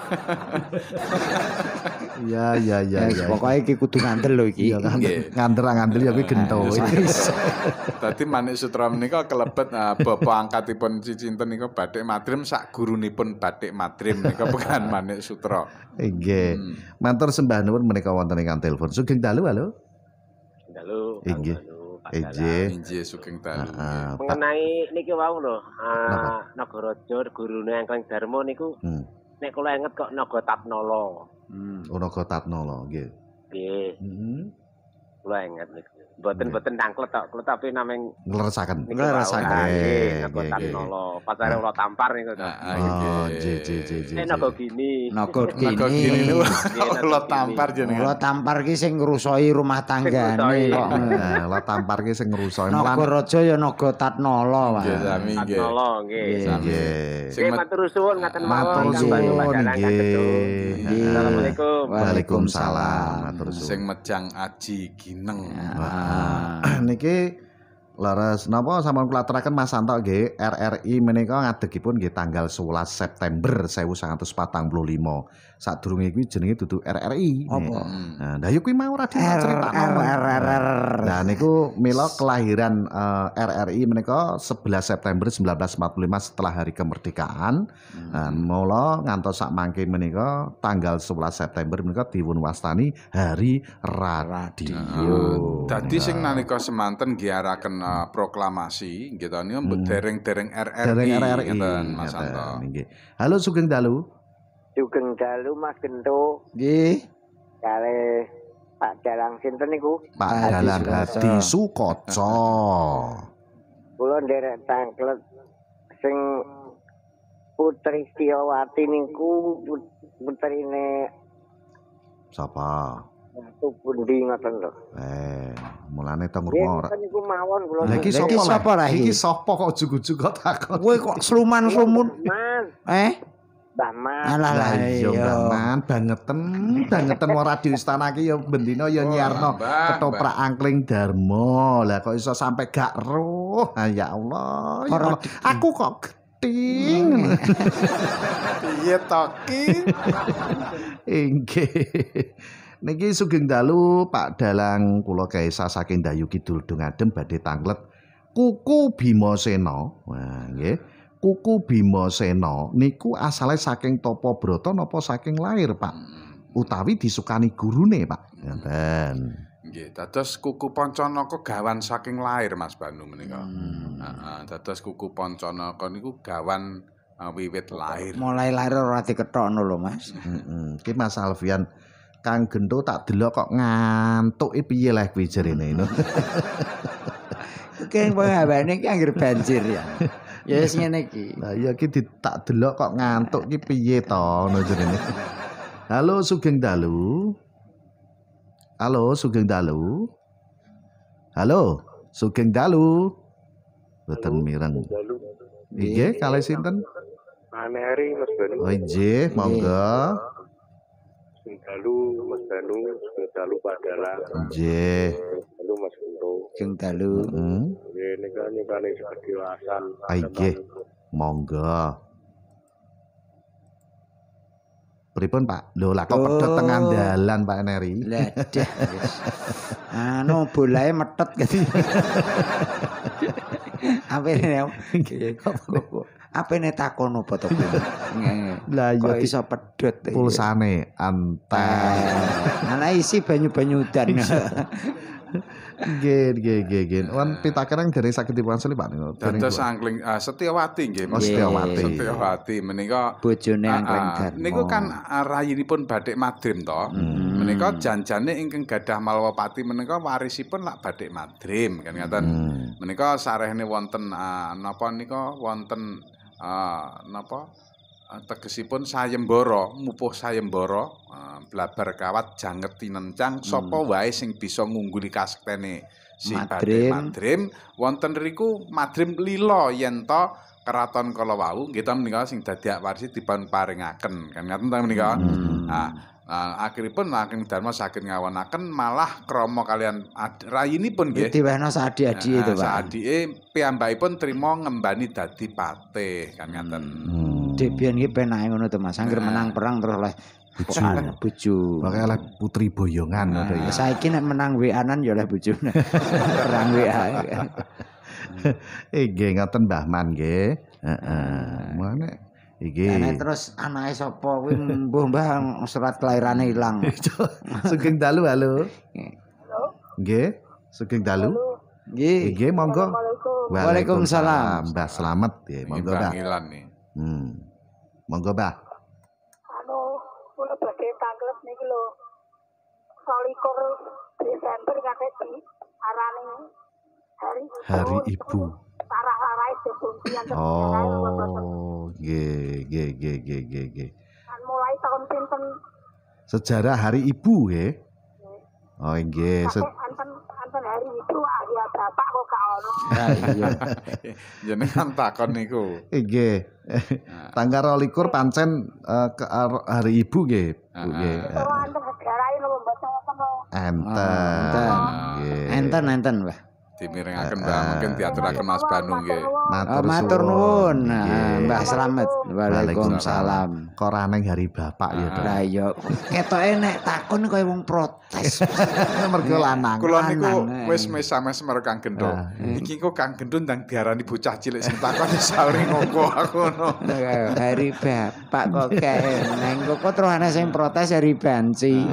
Ya. Pokoke iki kudu ngandel lho iki. Iya ngandel ya kuwi gento. Dadi Manik Sutra menika kelebet bapa angkatipun Cicinten niku Bathik Madrim sak gurunipun Bathik Madrim nika bukan Manik Sutra. Nggih. Matur sembah nuwun menika wonten ingkang telepon. Sugeng dalu halo. Dalu. Nggih. Inggih sugeng dalu. Mengenai niki wau lho, Nagaraja gurune Angkling Darma niku nek kula inget kok Naga Tatnala. Naga Tatnala nggih. Nggih. Kula inget niku. Boten tangklet tok, tapi nameng ngleresaken. Naga Tatnala, pacare Ula Tampar niku. Nggih. Naga Gini. Naga Gini. Ula Tampar jenenge. Ula Tampar ki sing ngrusoi rumah tanggane kok. Ula Tampar ki sing ngrusoi. Nagaraja ya Naga Tatnala wae. Nggih, sami nggih. Tatnala nggih. Sing matur suwun ngaten mawon. Assalamualaikum. Waalaikumsalam. Matur suwun. Sing Mejang Aji Gineng. Niki leres napa sampun kula aturaken Mas Santo nggih RRI menika ngadegipun nggih tanggal 11 September 1945. Sadurunge kuwi jenenge dudu RRI. Apa? Nah, yo kuwi mau ora diceritakno. Nah niku mila kelahiran RRI menika 11 September 1945 setelah hari kemerdekaan. Mula ngantos sak mangke menika tanggal 11 September menika dipunwastani Hari Radio. Dadi sing nalika semanten giaraken proklamasi nggih to niku dereng-dereng RRI ngeten Mas Santo. Halo sugeng dalu. Sugeng dalu Mas Gento. Nggih. Kale Pak Dalang sinten niku? Pak Dalang Hadi Sukoco. Kula nderek tangklet sing Putri Setiawati niku putrine sapa? Ratu pundi ngoten lho. Mulane teng rumah ora. Niku mawon kula. Lah iki sapa lah? Iki sapa kok ujug-ujug kok takon. Kowe kok sluman-slumun. Mbah Man. Alah iya Mbah Man bangeten wong radio istana iki ya bendina ya nyiarno ketoprak Angkling Darma. Lah kok iso sampe gak roh. Ya Allah. Ya Allah. Aku kok geting. Piye to ki? Inggih. Niki sugeng dalu Pak Dalang kula kaisa saking Dayu Kidul Dungadem badhe tanglet Kuku Bimasena. Wah nggih. Kuku Bimasena niku asale saking Tapabrata napa saking lair, Pak? Utawi disukani gurune, Pak? Ngoten. Nggih, dados Kuku Pancanaka gawan saking lair Mas Banu menika. Dados Kuku Pancanaka niku gawan wiwit lair. Mulai lair ora dikethokno lho, Mas. Iki Mas Alfian Kang Gento tak delok kok ngantuke piye lah kuwi jarene. Oke, pengawane iki anggere banjir ya. Ya wis ngene iki. Lah iya iki tak delok kok ngantuk iki piye to ngono jarene. Halo sugeng dalu. Halo sugeng dalu. Halo sugeng dalu. Boten mireng. Nggih, kalih sinten? Aneri Mas Banu. Oh nggih, monggo. Sugeng dalu Mas Banu, sugeng dalu Pak Dalang. Nggih. Halo Mas Banu. Sugeng dalu. Nggih nika kedewasaan. Nggih, monggo. Pripun Pak? Lho lah kok pedhot teng andalan Pak Neri. Lah dah. Anu bolae metet gitu. Apene takon apa to? Lah iya iso pedhot pulsane anten. Ana isi banyu-banyu udan. Nggih. Wan pitakeran dari saged diwangsuli Pak. Dados Angkling Setiawati nggih. Setiawati menika bojone Angkling Darma. Niku kan rayinipun Bathik Madrim to. Menika janjane ingkang gadah Malwapati menika warisipun lak Bathik Madrim kan ngaten. Menika sarehne wonten napa nika wonten napa tegesipun sayembara, mupuh sayembara, blabar kawat janget tinencang sapa wae sing bisa ngungguli kasektene si Bathik Madrim wonten riku Madrim lila yen to keraton kala wau nggih ta menika sing dadi warisi dipun paringaken kan ngaten ta menika. Akhiripun Angkling Darma saged ngawonaken malah krama kalian rayinipun nggih diwehna saadi-adi itu Pak. Saadike piyambakipun trima ngembani dadi patih kan ngaten. Dek biyen iki penake ngono to Mas, angger menang perang terus oleh bojo. Pakai oleh putri boyongan ngono ya. Saiki nek menang WA-an ya oleh bojone. Perang WA. Nggih ngoten Mbah Man nggih. Heeh. Mane iki. Nek terus anake sapa kuwi mbuh Mbah surat kelahirane ilang. Sugeng dalu halo. Nggih, sugeng dalu. Nggih. Nggih monggo. Waalaikumsalam. Mbah Slamet nggih, monggo Mbah. Monggo Mbah. Kula badhe tanglet niki lho. 21 Desember kate di arane Hari Ibu. Sarah-sarahe dibuntian. Oh, nggih. Mulai tahun pinten? Sejarah Hari Ibu nggih. Oh nggih. Anten Hari Ibu ya bapak kok gak ono. Iya. Jenengan takon niku. Nggih. Tanggal 22 pancen Hari Ibu nggih. Nggih. Kalau anten segarahe lho mboten Enten, Mbah. Dimirengaken Mbah, mungkin diaturaken Mas Banu nggih. Matur nuwun. Mbah Slamet. Waalaikumsalam. Kok ora ning Hari Bapak ya to. Lah iya, ketoke nek takon kaya wong protes. Mergo lanang. Kula niku wis mes karo Kang Gendho. Iki kok Kang Gendho ndang diarani bocah cilik sing takon sauri ngoko aku ngono. Hari Bapak kok keneng kok terus ana sing protes Hari Banci.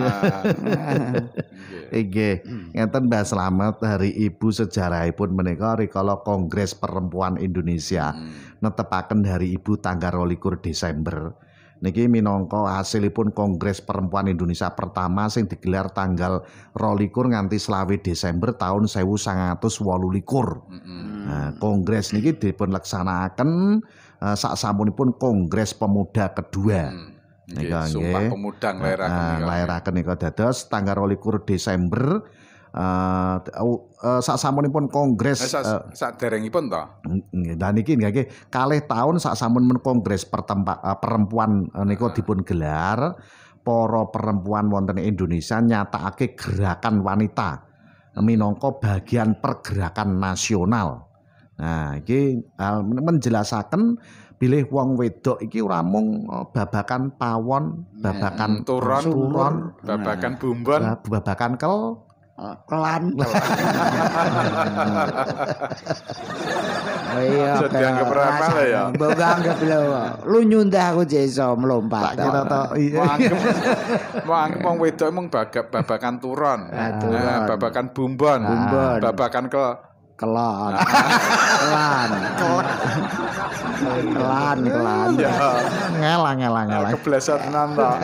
Nggih, ngeten Mbah Slamet Hari Ibu sejarahipun menika rikala Kongres Perempuan Indonesia netepaken Hari Ibu tanggal 22 Desember. Niki minangka hasilipun Kongres Perempuan Indonesia pertama sing digelar tanggal 22 nganti 20 Desember tahun 1928. Nah, Kongres niki dipunlaksanakaken saksampunipun Kongres Pemuda kedua. Nika Sumpah Pemuda nglairaken nika dados tanggal 22 Desember saksampunipun kongres saderengipun to. Lah niki nggih kalih taun saksampunipun kongres perempuan nika dipun gelar, para perempuan wonten Indonesia nyatakake gerakan wanita minangka bagian pergerakan nasional. Nah, iki menjelasaken bilih wong wedok iki ora mung babakan pawon, babakan turon, babakan bumbon, babakan kelan. Iya, dianggap apa lah ya? Mbok anggap lho. Lu nyundah aku iso melompat. Tak kira to. Mau anggap wong wedok mung babakan turon. Babakan bumbon, babakan kelan. Ya. Ngelang. Kebleset tenan to.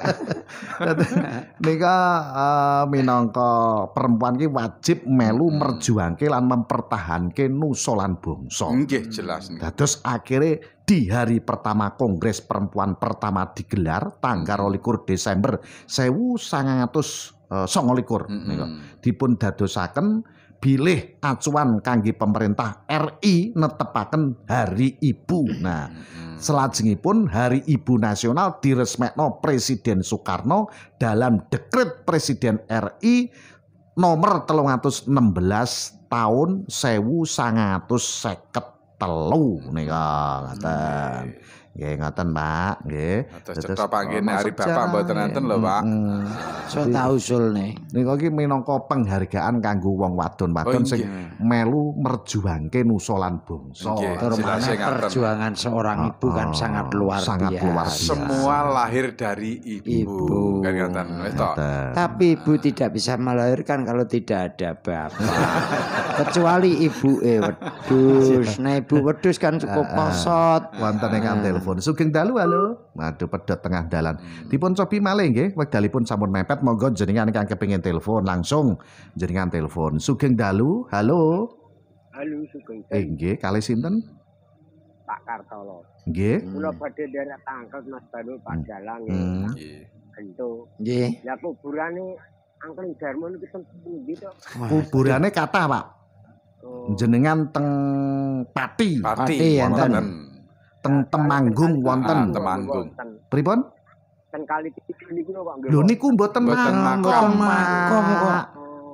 Nika minangka perempuan ki wajib melu merjuangke lan mempertahanke nusa lan bangsa. Nggih, jelas. Dados akhire di hari pertama Kongres Perempuan pertama digelar tanggal 22 Desember 1929 nika dipun dadosaken bilih acuan kangge pemerintah RI netepaken Hari Ibu. Nah, selajengipun Hari Ibu Nasional diresmekno Presiden Soekarno dalam Dekret Presiden RI nomor 316 tahun 1953 nika ngaten. Nggih ngoten, Pak. Nggih. Cetha panggene Hari Bapak mboten enten lho, Pak. So tau usulne. Nika iki minangka penghargaan kanggo wong wadon-wadon sing melu merjuangke nusa lan bangsa. Perjuangan seorang ibu kan sangat luar biasa. Semua lahir dari ibu. Kan ngoten. Wis to. Tapi ibu tidak bisa melahirkan kalau tidak ada bapak. Kecuali ibuke wedhus. Nah, ibu wedhus kan cukup posot. Wonten ingkang telepon. Sugeng dalu halo. Waduh pedhot tengah dalan. Dipun cobi malih nggih, wekdalipun sampun mepet monggo jenengan ingkang kepengin telepon langsung jenengan telepon. Sugeng dalu, halo. Halo Sugeng dalu. Nggih, kalih sinten? Pak Kartolo. Nggih. Kula badhe derek tangkel Mas Banu Pak Dalang nggih. Gento. Nggih. Lah kuburane Angkling Darmo niku teng pundi to? Kuburane kathah, Pak. Jenengan teng Pati wonten. Teng Temanggung wonten. Temanggung. Pripun? Ten kali tiga niku kok nggih. Lho niku mboten makom kok.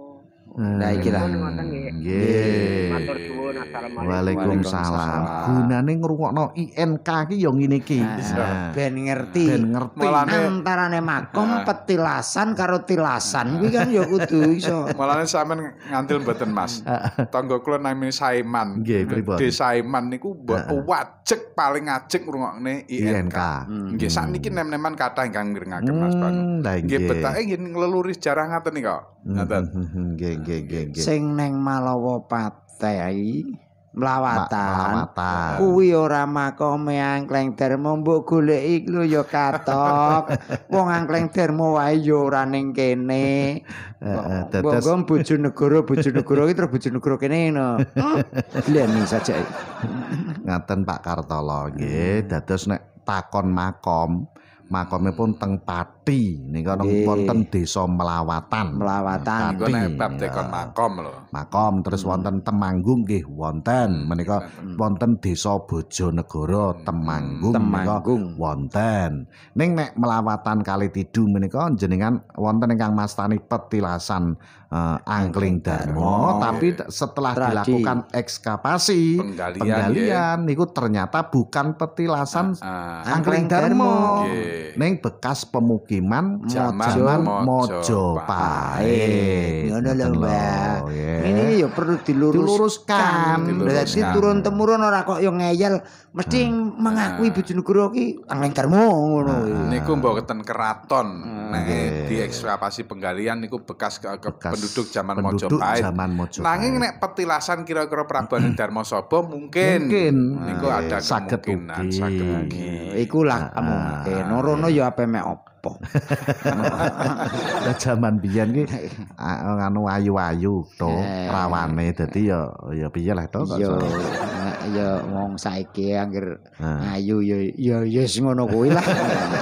Nah iki lah. Nggih. Matur suwun, assalamualaikum. Waalaikumsalam. Gunane ngrungokno INK ki ya ngene iki. Ben ngerti. Ben ngerti. Antarane makom petilasan karo tilasan kuwi kan ya kudu iso. Malane sampean ngantil mboten Mas. Tangga kula namine Saiman. Nggih, pripun? Di Saiman niku wajek paling ajek ngrungokne INK. Nggih, sakniki nem-neman kathah ingkang mirengaken Mas Banu. Nggih betake nggih ngleluri sejarah ngaten nika. Ngaten. Nggih. Sing neng Malawa Patei Mlawatan kuwi ora makome Angkleng Darma mbok goleki lho ya katok. Wong Angkleng Darma wae ya ora ning kene. Mbok Bojonegoro iki terus Bojonegoro kene no. Gleni saja. Ngaten Pak Kartolo nggih, dados nek takon makome pun teng Pati nika wonten desa Melawatan. Niku nek bab tekon makom lho. Makom terus wonten Temanggung nggih wonten. Menika wonten desa Bojonegoro Temanggung menika wonten. Ning nek Melawatan Kalitidu menika jenengan wonten ingkang mastani petilasan Angkling Darma, tapi setelah dilakukan ekskavasi penggalian niku ternyata bukan petilasan Angkling Darma. Ning bekas pemukiman zaman Mojopahit. Ngono lho, Mbak. Ini ya perlu diluruskan. Berarti turun temurun ora kok yo ngeyel mesti mengakui Bojonegoro ki Angkling Darma ngono. Niku mboten keraton. Nek diekskavasi penggalian niku bekas penduduk zaman Mojopahit. Nanging nek petilasan kira-kira Prabaning Darmasaba mungkin niku ada kemungkinan saged. Iku lah mungkin. Rono ya ape mek opo. Zaman biyen ki anu ayu-ayu to rawane dadi ya piye lah to kok. Ya wong saiki anggere ayu ya wis ngono kuwi lah.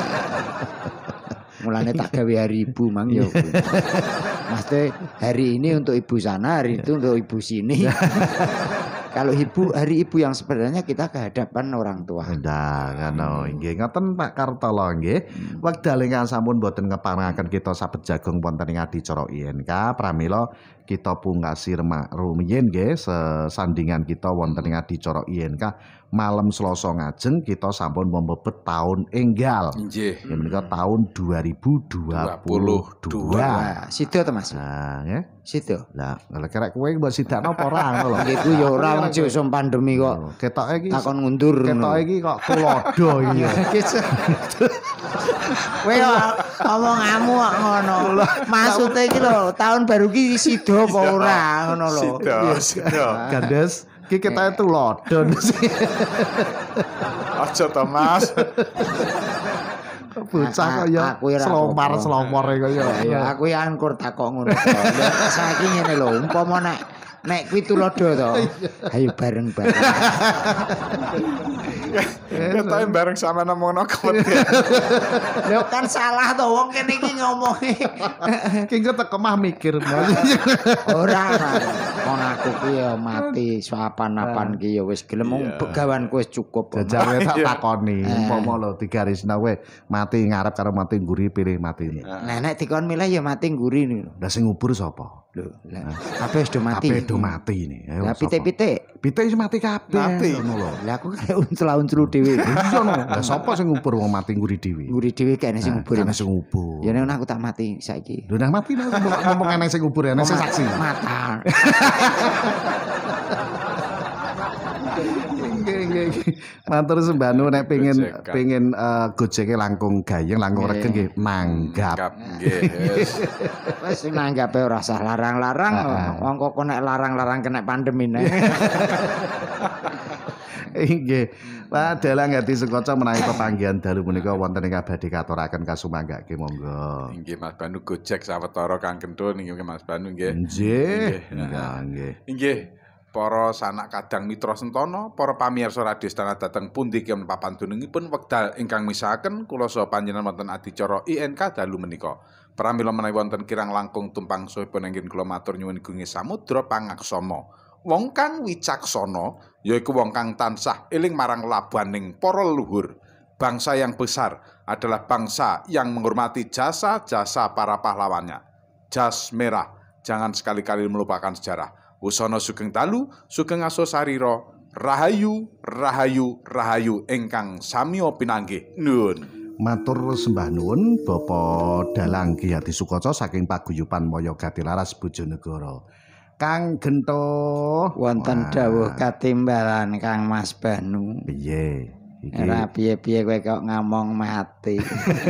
Mulane tak gawe hari ibu mang ya. Maksudnya hari ini untuk ibu sana, hari itu untuk ibu sini. Kalau hari ibu yang sebenarnya kita kehadapan orang tua. Nah, ngono nggih ngoten Pak Kartolo nggih. Wekdal ingkang sampun boten ngepangaken kita sabet jagung wonten ing adicara INK pramila kita pungkasi rumiyin nggih sesandingan kita wonten ing adicara INK malam Selasa ngajeng kita sampun membebet tahun enggal. Nggih. Menika tahun 2022. Sida to Mas? Nah, nggih. Sida. Lah, kira kowe mbok sidakno apa ora ngono lho. Iku ya ora wong sing pandemi kok. Ketoke iki takon ngundur. Ketoke iki kok tulodo iki. Kowe omonganmu kok ngono. Maksude iki lho, tahun baru ki sida apa ora ngono lho. Sida. Gandes iki ketoke tulodo. Aja to Mas. Bocah kok ya selomar kaya. Ya aku ya angkur takok ngono. Saiki ngene lho, umpama nek kuwi tulodo to. Ayo bareng-bareng. Ketoke bareng sama nemongno kemetian. Lho kan salah to wong kene iki ngomongi. Ki engko tek omah mikir. Ora. Wong aku ki ya mati sapan-apan ki ya wis gelem begawanku wis cukup. Jajal tak takoni, umpama lho digarisna kowe mati ngarep karo mati ngguri pilih mati. Nah nek dikon milih ya mati ngguri niku. Lah sing ngubur sapa? Lho, kabeh wis do mati. Kabeh do mati ini. Lah pitik-pitik. Pitik wis mati kabeh ngono lho. Lah aku kaya uncul-uncul dhewe. Iya no. Lah sapa sing ngubur wong mati ngguri dhewe? Ngguri dhewe kene sing ngubur. Kene sing ngubur. Ya nek aku tak mati saiki. Lho nang mati ngomong ana sing ngubur ana sing saksi. Mata. Nggih. Matur sembahnu nek pengin gojeke langkung gayeng, langkung regen nggih manggap. Nggih. Wis nanggape ora usah larang-larang. Wong kok nek larang-larang kena pandemi nek. Nggih. Pak dalang ati Sukaca menawi pepanggihan dalu menika wonten ing badhe katuraken kasumanggake monggo. Nggih Mas Banu Gojek sawetara Kang Gendul nggih Mas Banu nggih. Nggih. Nggih. Nggih. Para sanak kadang mitra sentana, para pamirsa Radio Istana dhateng pundi kemen papan dunungipun wekdal ingkang misahaken kula saha panjenengan wonten adicara INK dalu menika. Pramila menawi wonten kirang langkung tumpang sohipun enggen kula matur nyuwun gunge samudra pangaksama. Wong kang wicaksana yaiku wong kang tansah eling marang labaning para leluhur. Bangsa yang besar adalah bangsa yang menghormati jasa-jasa para pahlawannya. Jas merah, Jangan sekali-kali melupakan sejarah. Wusana sugeng dalu, sugeng aso sarira, rahayu, rahayu, rahayu ingkang samiya pinanggih. Nuwun. Matur sembah nuwun Bapak Dalang Ki Hadi Sukoco saking paguyuban Maya Gatilaras Bojonegoro. Kang Gento wonten dawuh katimbalan Kang Mas Banu. Piye? Iki ora piye-piye kowe kok ngomong mati.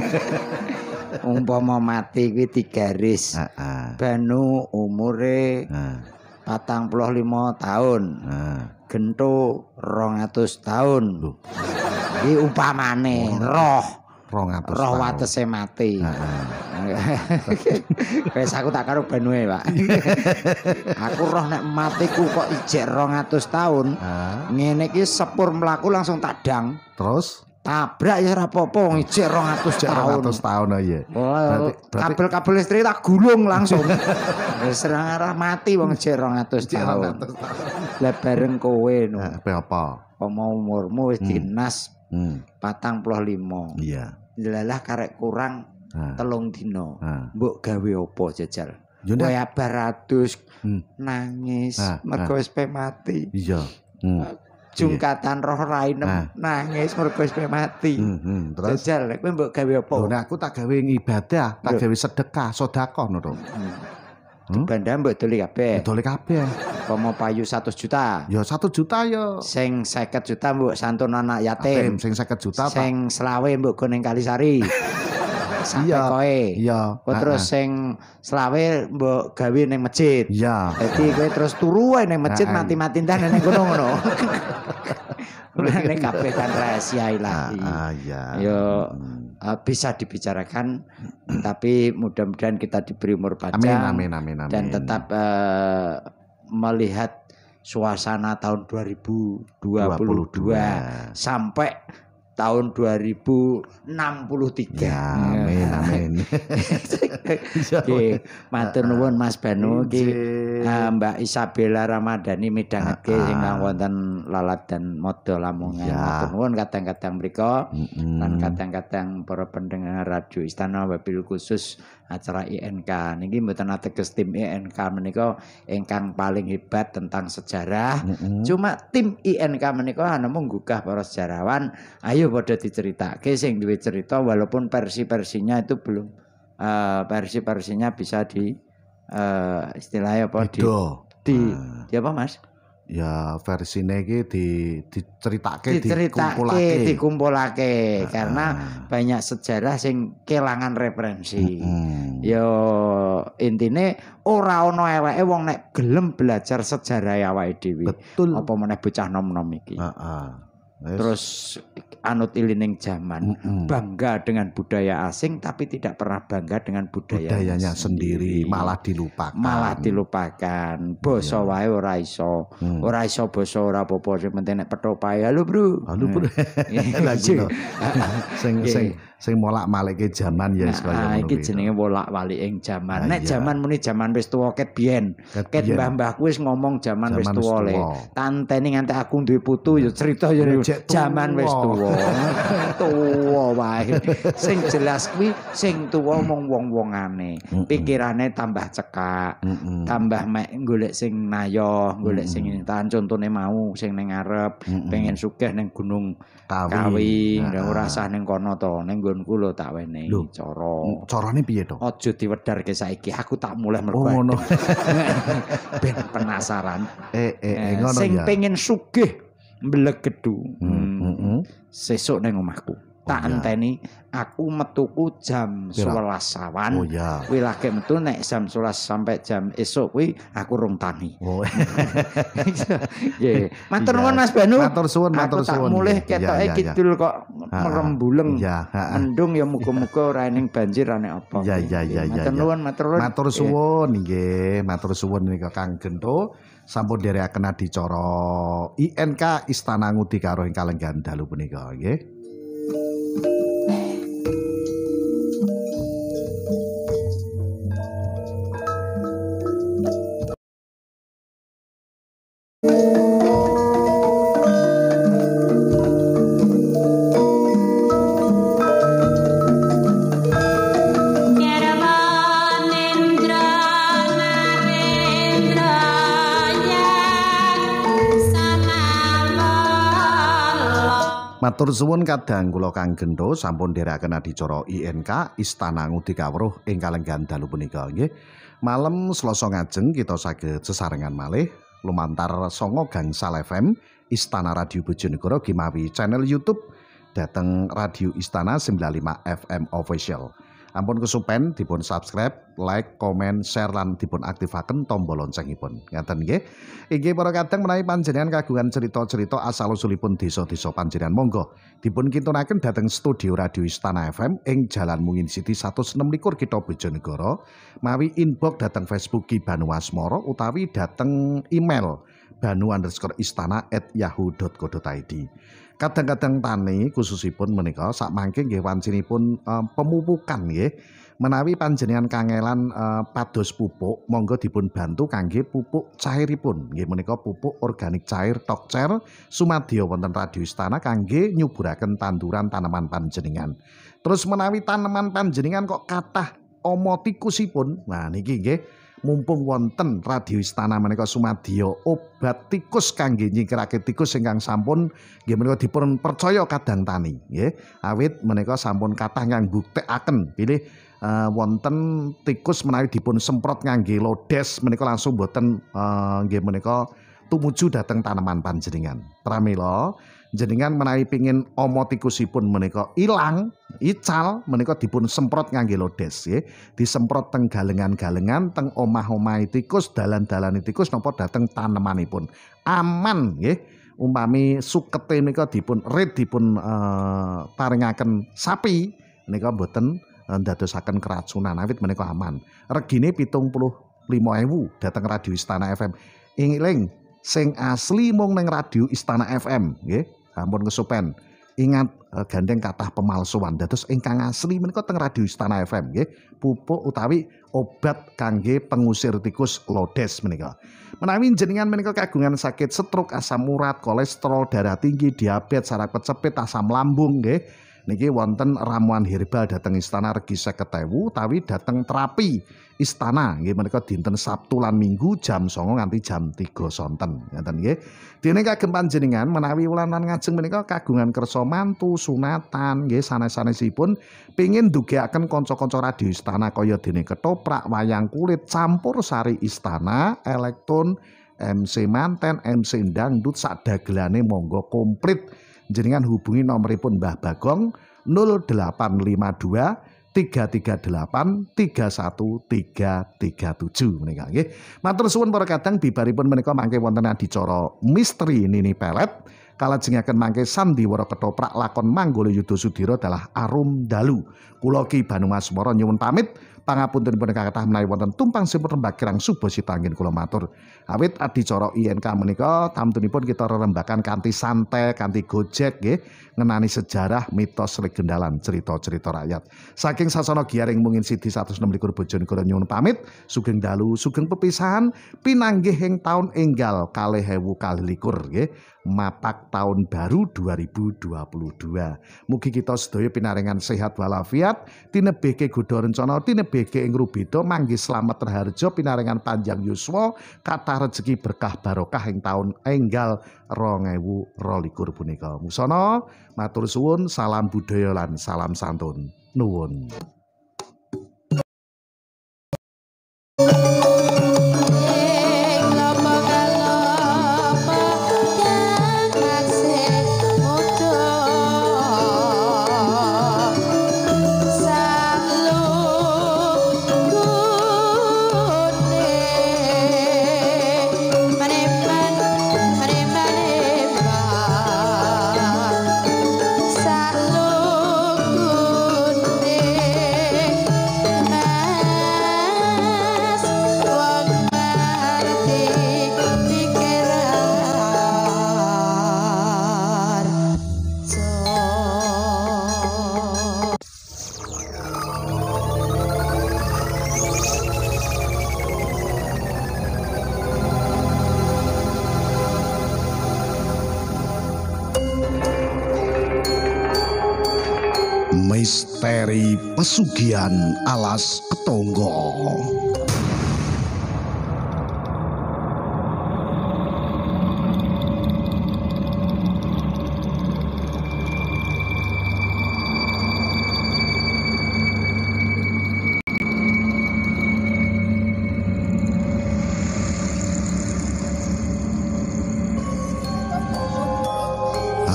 Umpama mati kuwi digaris. Banu umure 45 tahun. Gento 200 tahun. Iki upamane roh 200 roh watese mati. Wes aku tak karo Banue, Pak. Aku roh nek matiku kok ijek 200 tahun. Ngene iki sepur mlaku langsung tak dang. Terus tabrak ya ora apa-apa wong ijek 200 tahun. 200 tahun ya. Kabel-kabel listrik tak gulung langsung. Wis arah mati wong ijek 200 tahun. Lah bareng kowe no. Apa? Mau umurmu wis dinas 45. Iya. Lalah karek kurang 3 dina. Mbok gawe apa jajal? Kowe abaratus nangis mergo wis mati. Iya. Jungkatan roh rainem nangis mergo wis mati. Terus jajal kowe mbok gawe apa? Nek aku tak gawe ibadah, tak gawe sedekah, sedekah ngono to. Bandha mbok doli kabeh. Doli kabeh. Apa mau payu 100 juta? Ya 1 juta ya. Sing 50 juta mbok santun anak yatim. Sing 50 juta Pak. Sing selawe mbok go ning Kalisari. Sampai kowe. Iya. Terus sing selawe mbok gawe ning masjid. Iya. Dadi kowe terus turu wae ning masjid mati-mati ndah ning kono ngono. Mulane kabeh kan rahasia ilahi. Iya. Yo bisa dibicarakan tapi mudah-mudahan kita diberi umur panjang. Amin. Dan tetap melihat suasana tahun 2022 sampai tahun 2063. Ya, amin. Nggih, matur nuwun Mas Banu iki Mbak Isabella Ramadhani midhangake ingkang wonten Lalat dan Modo Lamongan. Matur nuwun kadang-kadang mriku lan kadang-kadang para pendengar radio Istana wabil khusus acara INK niki mboten ateges tim INK menika ingkang paling hebat tentang sejarah. Cuma tim INK menika namung nggugah para sejarawan, ayo padha diceritake sing duwe cerita walaupun versi-versinya itu belum versi-versinya bisa di istilahnya apa di apa Mas? Ya versine iki diceritake dikumpulake karena banyak sejarah sing kelangan referensi. Yo intine ora ana eweke wong nek gelem belajar sejarah awake dhewe. Betul. Apa meneh bocah nom-nom iki. Terus anut ilining zaman, bangga dengan budaya asing tapi tidak pernah bangga dengan budayanya sendiri, malah dilupakan. Basa wae ora iso. Ora iso basa ora apa-apa, sing penting nek petopae halo, Bro. Sing molak-malike zaman ya wis kaya ngono. Iki jenenge wolak-waliking zaman. Nek zaman muni zaman wis tuwa ket biyen. Ket mbah-mbahku wis ngomong zaman wis tuwa le. Tanteni nganti aku duwe putu ya cerita ya zaman wis tuwa. Tuwa wae. Sing jelas kuwi sing tuwa mung wong-wongane. Pikirane tambah cekak, tambah mek golek sing nayoh, golek sing tahan contone mau sing ning ngarep, pengen sugih ning Gunung Kawi, ora usah ning kono to, ning nggonku lho tak wenehi cara. Carane piye to? Aja diwedarke saiki, aku tak mulai mergo. Ben penasaran. Ngono ya. Sing pengen sugih mblegedu. Sesuk ning omahku. Tak enteni aku metuku jam 11 awan. Kuwi lagi metu nek jam 11 sampai jam esuk kuwi aku rung tani. Nggih. Matur nuwun Mas Banu. Matur suwun. Tak mulih ketoke kidul kok merembuleng. Mendung ya muga-muga ora ening banjir ane apa. Matur nuwun, matur suwun nggih. Matur suwun nika Kang Gento. Sampun dherekaken adicara INK Istana Ngudi karo ing kalenggan dalu punika nggih. Nindra Matur suwun kadang kula Kang Gendo sampun nderekaken adicara INK Istana Ngudi Kawruh ing kalenggan dalu punika nggih. Malem Selasa ngajeng kita saged sesarengan malih lumantar Songo Gangsal FM Istana Radio Bojonegoro gimawi channel YouTube dateng Radio Istana 95 FM Official. Ampun kesupen dipun subscribe, like, komen, share lan dipun aktifaken tombol loncengipun. Ngaten nggih. Inggih para kadang menawi panjenengan kagungan cerita-cerita asal usulipun desa-desa panjenengan monggo dipun kintunaken dhateng studio Radio Istana FM ing Jalan Mungin Siti 116 Kitha Bojonegoro mawi inbox dhateng Facebook Ki Banu Asmara utawi dhateng email banu_istana@yahoo.co.id. Kadang-kadang tani khususipun menika sakmangke nggih wancinipun pemupukan nggih. Menawi panjenengan kangelan pados pupuk monggo dipun bantu kangge pupuk cairipun nggih menika pupuk organik cair Tokcer sumadya wonten Radio Istana kangge nyuburaken tanduran tanaman panjenengan. Terus menawi tanaman panjenengan kok kathah ama tikusipun, nah niki nggih mumpung wonten Radio Istana menika sumadya obat tikus kangge nyingkirake tikus ingkang sampun nggih menika dipun percaya kadang tani nggih. Awit menika sampun kathah kang buktekaken pilih wonten tikus menawi dipun semprot ngangge lodes menika langsung boten nggih menika tumuju dhateng tanaman panjenengan. Pramila jenengan menawi pingin ama tikusipun menika ilang, ical menika dipun semprot ngangge lodes nggih. Disemprot teng galengan-galengan, teng omah-omahe tikus, dalan-dalane tikus napa dhateng tanemanipun. Aman nggih. Umpami sukete menika dipun paringaken sapi menika boten ndadosaken keracunan awit menika aman. Regine 75.000 dhateng Radio Istana FM. Eling sing asli mung ning Radio Istana FM nggih. Ampun kesupen. Ingat gandeng kathah pemalsuan. Dados ingkang asli menika teng Radio Istana FM nggih. Pupuk utawi obat kangge pengusir tikus lodes menika. Menawi jenengan menika kagungan sakit stroke, asam urat, kolesterol, darah tinggi, diabetes, saraf kejepit, asam lambung nggih. Niki wonten ramuan herbal dhateng Istana regi 50.000 utawi dhateng terapi Istana nggih menika dinten Sabtu lan Minggu jam 09.00 nganti jam 3 sonten ngoten nggih. Dene kagem panjenengan menawi wulan ngajeng menika kagungan kersa mantu sunatan nggih sanes-sanesipun pengin ndugekaken kanca-kanca Radio Istana kaya dene ketoprak, wayang kulit, campur sari Istana, elektron, MC manten, MC dangdut sak dagelane monggo komplit. Jenengan hubungi nomoripun Mbah Bagong 0852 338 31337 menika nggih. Matur suwun para kadang bibaripun menika mangke wonten adicara misteri Nini Pelet kalajengaken mangke sandiwara ketoprak lakon Manggala Yudha Sudira dalah arum dalu. Kula Ki Banu Asmara nyuwun pamit. Pangapuntenipun kathah menawi wonten tumpang simpur rembak kirang subosita anggen kula matur. Awit adicara INK menika tamtunipun kita rerembakan kanthi santai, kanthi gojek nggih, ngenani sejarah, mitos, legendalan, cerita-cerita rakyat. Saking sasana giyaring Mungin Siti 116 Bojonegoro nyuwun pamit, sugeng dalu, sugeng pepisahan, pinanggih ing taun enggal 2021 nggih. Mapak tahun baru 2022. Mugi kita sedaya pinaringan sehat walafiat, tinebihke godha rencana, tinebihke ing rubeda, manggi slamet raharja, pinaringan panjang yuswa, kathah rejeki berkah barokah ing taun enggal 2022 punika. Musana matur suwun, salam budaya lan salam santun. Nuwun. Misteri Pesugihan Alas Ketonggo.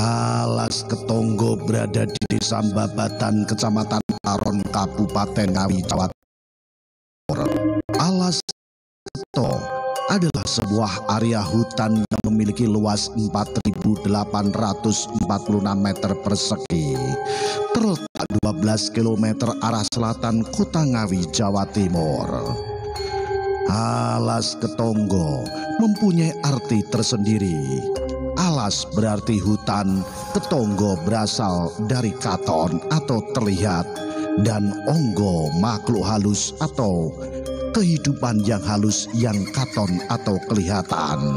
Alas Ketonggo berada di Desa Babatan, Kecamatan Taron, Kabupaten Ngawi, Jawa Timur. Alas Keto adalah sebuah area hutan yang memiliki luas 4.846 meter persegi, terletak 12 km arah selatan Kota Ngawi, Jawa Timur. Alas Ketonggo mempunyai arti tersendiri. Alas berarti hutan, ketonggo berasal dari katon atau terlihat, dan onggo makhluk halus atau kehidupan yang halus yang katon atau kelihatan.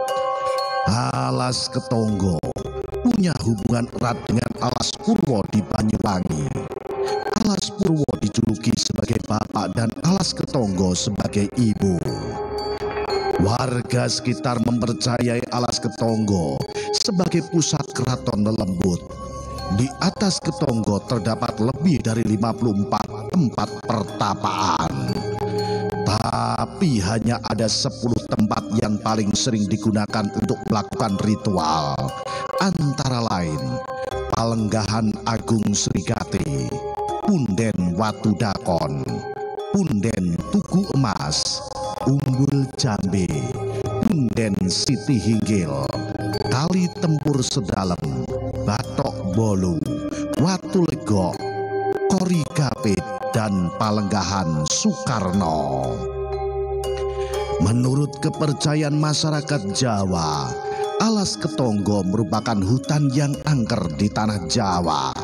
Alas Ketonggo punya hubungan erat dengan Alas Purwo di Banyuwangi. Alas Purwo dijuluki sebagai bapak dan Alas Ketonggo sebagai ibu. Warga sekitar mempercayai Alas Ketonggo sebagai pusat keraton lelembut. Di atas Ketonggo terdapat lebih dari 54 tempat pertapaan. Tapi hanya ada 10 tempat yang paling sering digunakan untuk melakukan ritual. Antara lain Palenggahan Agung Srigati, Punden Watu Dakon, Punden Tugu Emas, Umbul Jambe, Punden Siti Hinggil, Kali Tempur Sedalem, Batok Bolu, Watu Legok, Kori Gapit, dan Palenggahan Soekarno. Menurut kepercayaan masyarakat Jawa, Alas Ketonggo merupakan hutan yang angker di tanah Jawa.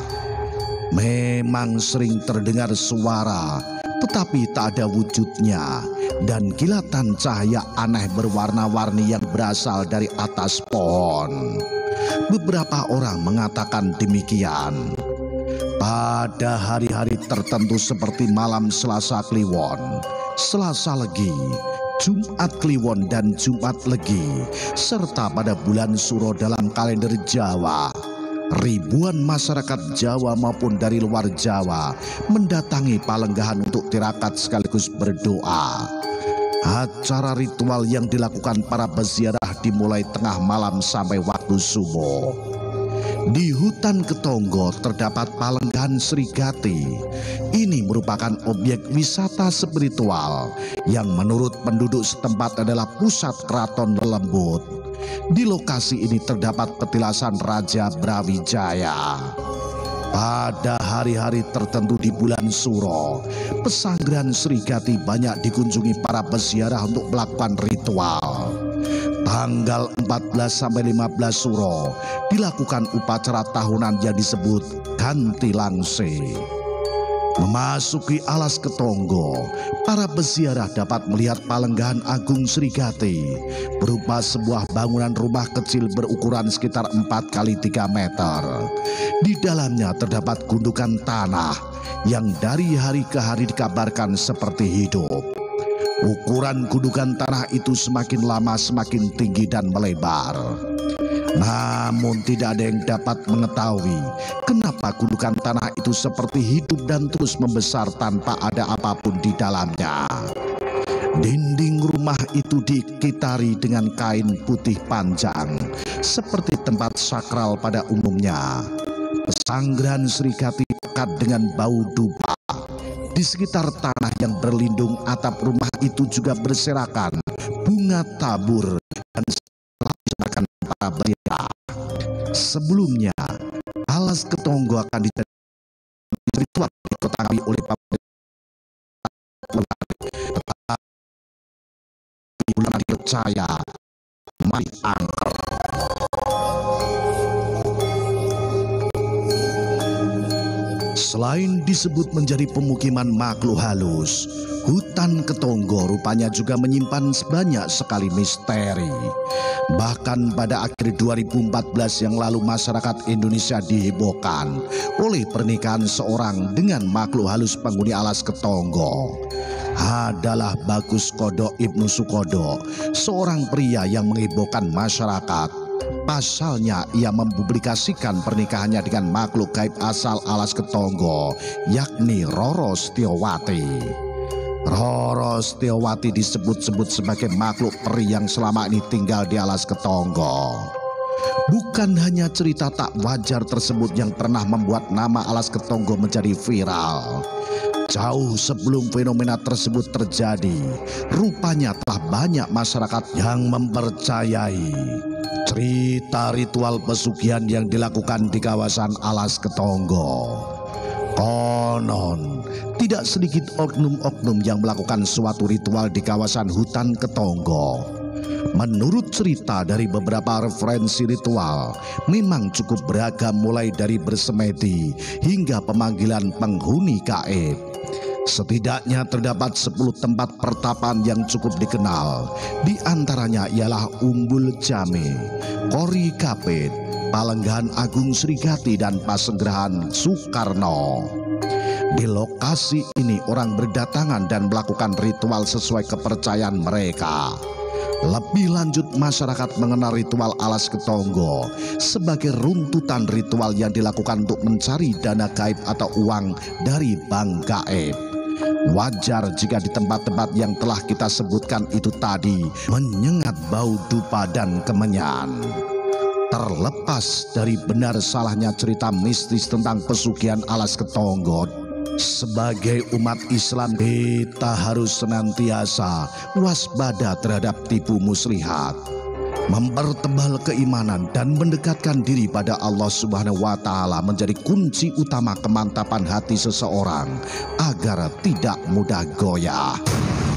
Memang sering terdengar suara, tetapi tak ada wujudnya, dan kilatan cahaya aneh berwarna-warni yang berasal dari atas pohon. Beberapa orang mengatakan demikian. Pada hari-hari tertentu seperti malam Selasa Kliwon, Selasa Legi, Jumat Kliwon dan Jumat Legi, serta pada bulan Suro dalam kalender Jawa, ribuan masyarakat Jawa maupun dari luar Jawa mendatangi Palenggahan untuk tirakat sekaligus berdoa. Acara ritual yang dilakukan para peziarah dimulai tengah malam sampai waktu subuh. Di hutan Ketonggo terdapat Palenggahan Srigati. Ini merupakan objek wisata spiritual yang menurut penduduk setempat adalah pusat keraton lelembut. Di lokasi ini terdapat petilasan Raja Brawijaya. Pada hari-hari tertentu di bulan Suro, pesanggrahan Srigati banyak dikunjungi para peziarah untuk melakukan ritual. Tanggal 14 sampai 15 Suro dilakukan upacara tahunan yang disebut Ganti Langse. Memasuki Alas Ketonggo, para peziarah dapat melihat Palenggahan Agung Srigati berupa sebuah bangunan rumah kecil berukuran sekitar 4 kali 3 meter. Di dalamnya terdapat gundukan tanah yang dari hari ke hari dikabarkan seperti hidup. Ukuran gundukan tanah itu semakin lama semakin tinggi dan melebar. Namun tidak ada yang dapat mengetahui kenapa gundukan tanah itu seperti hidup dan terus membesar tanpa ada apapun di dalamnya. Dinding rumah itu dikitari dengan kain putih panjang seperti tempat sakral pada umumnya. Pesanggrahan Srigati pekat dengan bau dupa. Di sekitar tanah yang berlindung atap rumah itu juga berserakan bunga tabur dan serakan para peziarah. Sebelumnya, Alas Ketonggo akan dijadikan ritual di Kota Ngawi oleh tetapi bulan percaya masih angker. Selain disebut menjadi pemukiman makhluk halus, hutan Ketonggo rupanya juga menyimpan banyak sekali misteri. Bahkan pada akhir 2014 yang lalu masyarakat Indonesia dihebohkan oleh pernikahan seorang dengan makhluk halus penghuni Alas Ketonggo. Adalah Bagus Kodo Ibnu Sukodo, seorang pria yang menghebohkan masyarakat. Pasalnya ia mempublikasikan pernikahannya dengan makhluk gaib asal Alas Ketonggo, yakni Roro Setiawati. Roro Setiawati disebut-sebut sebagai makhluk peri yang selama ini tinggal di Alas Ketonggo. Bukan hanya cerita tak wajar tersebut yang pernah membuat nama Alas Ketonggo menjadi viral. Jauh sebelum fenomena tersebut terjadi, rupanya telah banyak masyarakat yang mempercayai cerita ritual pesugihan yang dilakukan di kawasan Alas Ketonggo. Konon, tidak sedikit oknum-oknum yang melakukan suatu ritual di kawasan hutan Ketonggo. Menurut cerita dari beberapa referensi ritual, memang cukup beragam mulai dari bersemedi hingga pemanggilan penghuni gaib. Setidaknya terdapat 10 tempat pertapaan yang cukup dikenal. Di antaranya ialah Umbul Jame, Kori Kapit, Palenggahan Agung Srigati, dan Pasenggerahan Soekarno. Di lokasi ini orang berdatangan dan melakukan ritual sesuai kepercayaan mereka. Lebih lanjut, masyarakat mengenal ritual Alas Ketonggo sebagai runtutan ritual yang dilakukan untuk mencari dana gaib atau uang dari bank gaib. Wajar jika di tempat-tempat yang telah kita sebutkan itu tadi menyengat bau dupa dan kemenyan. Terlepas dari benar salahnya cerita mistis tentang pesugihan Alas Ketonggo, sebagai umat Islam kita harus senantiasa waspada terhadap tipu muslihat, mempertebal keimanan dan mendekatkan diri pada Allah Subhanahu wa Ta'ala menjadi kunci utama kemantapan hati seseorang agar tidak mudah goyah.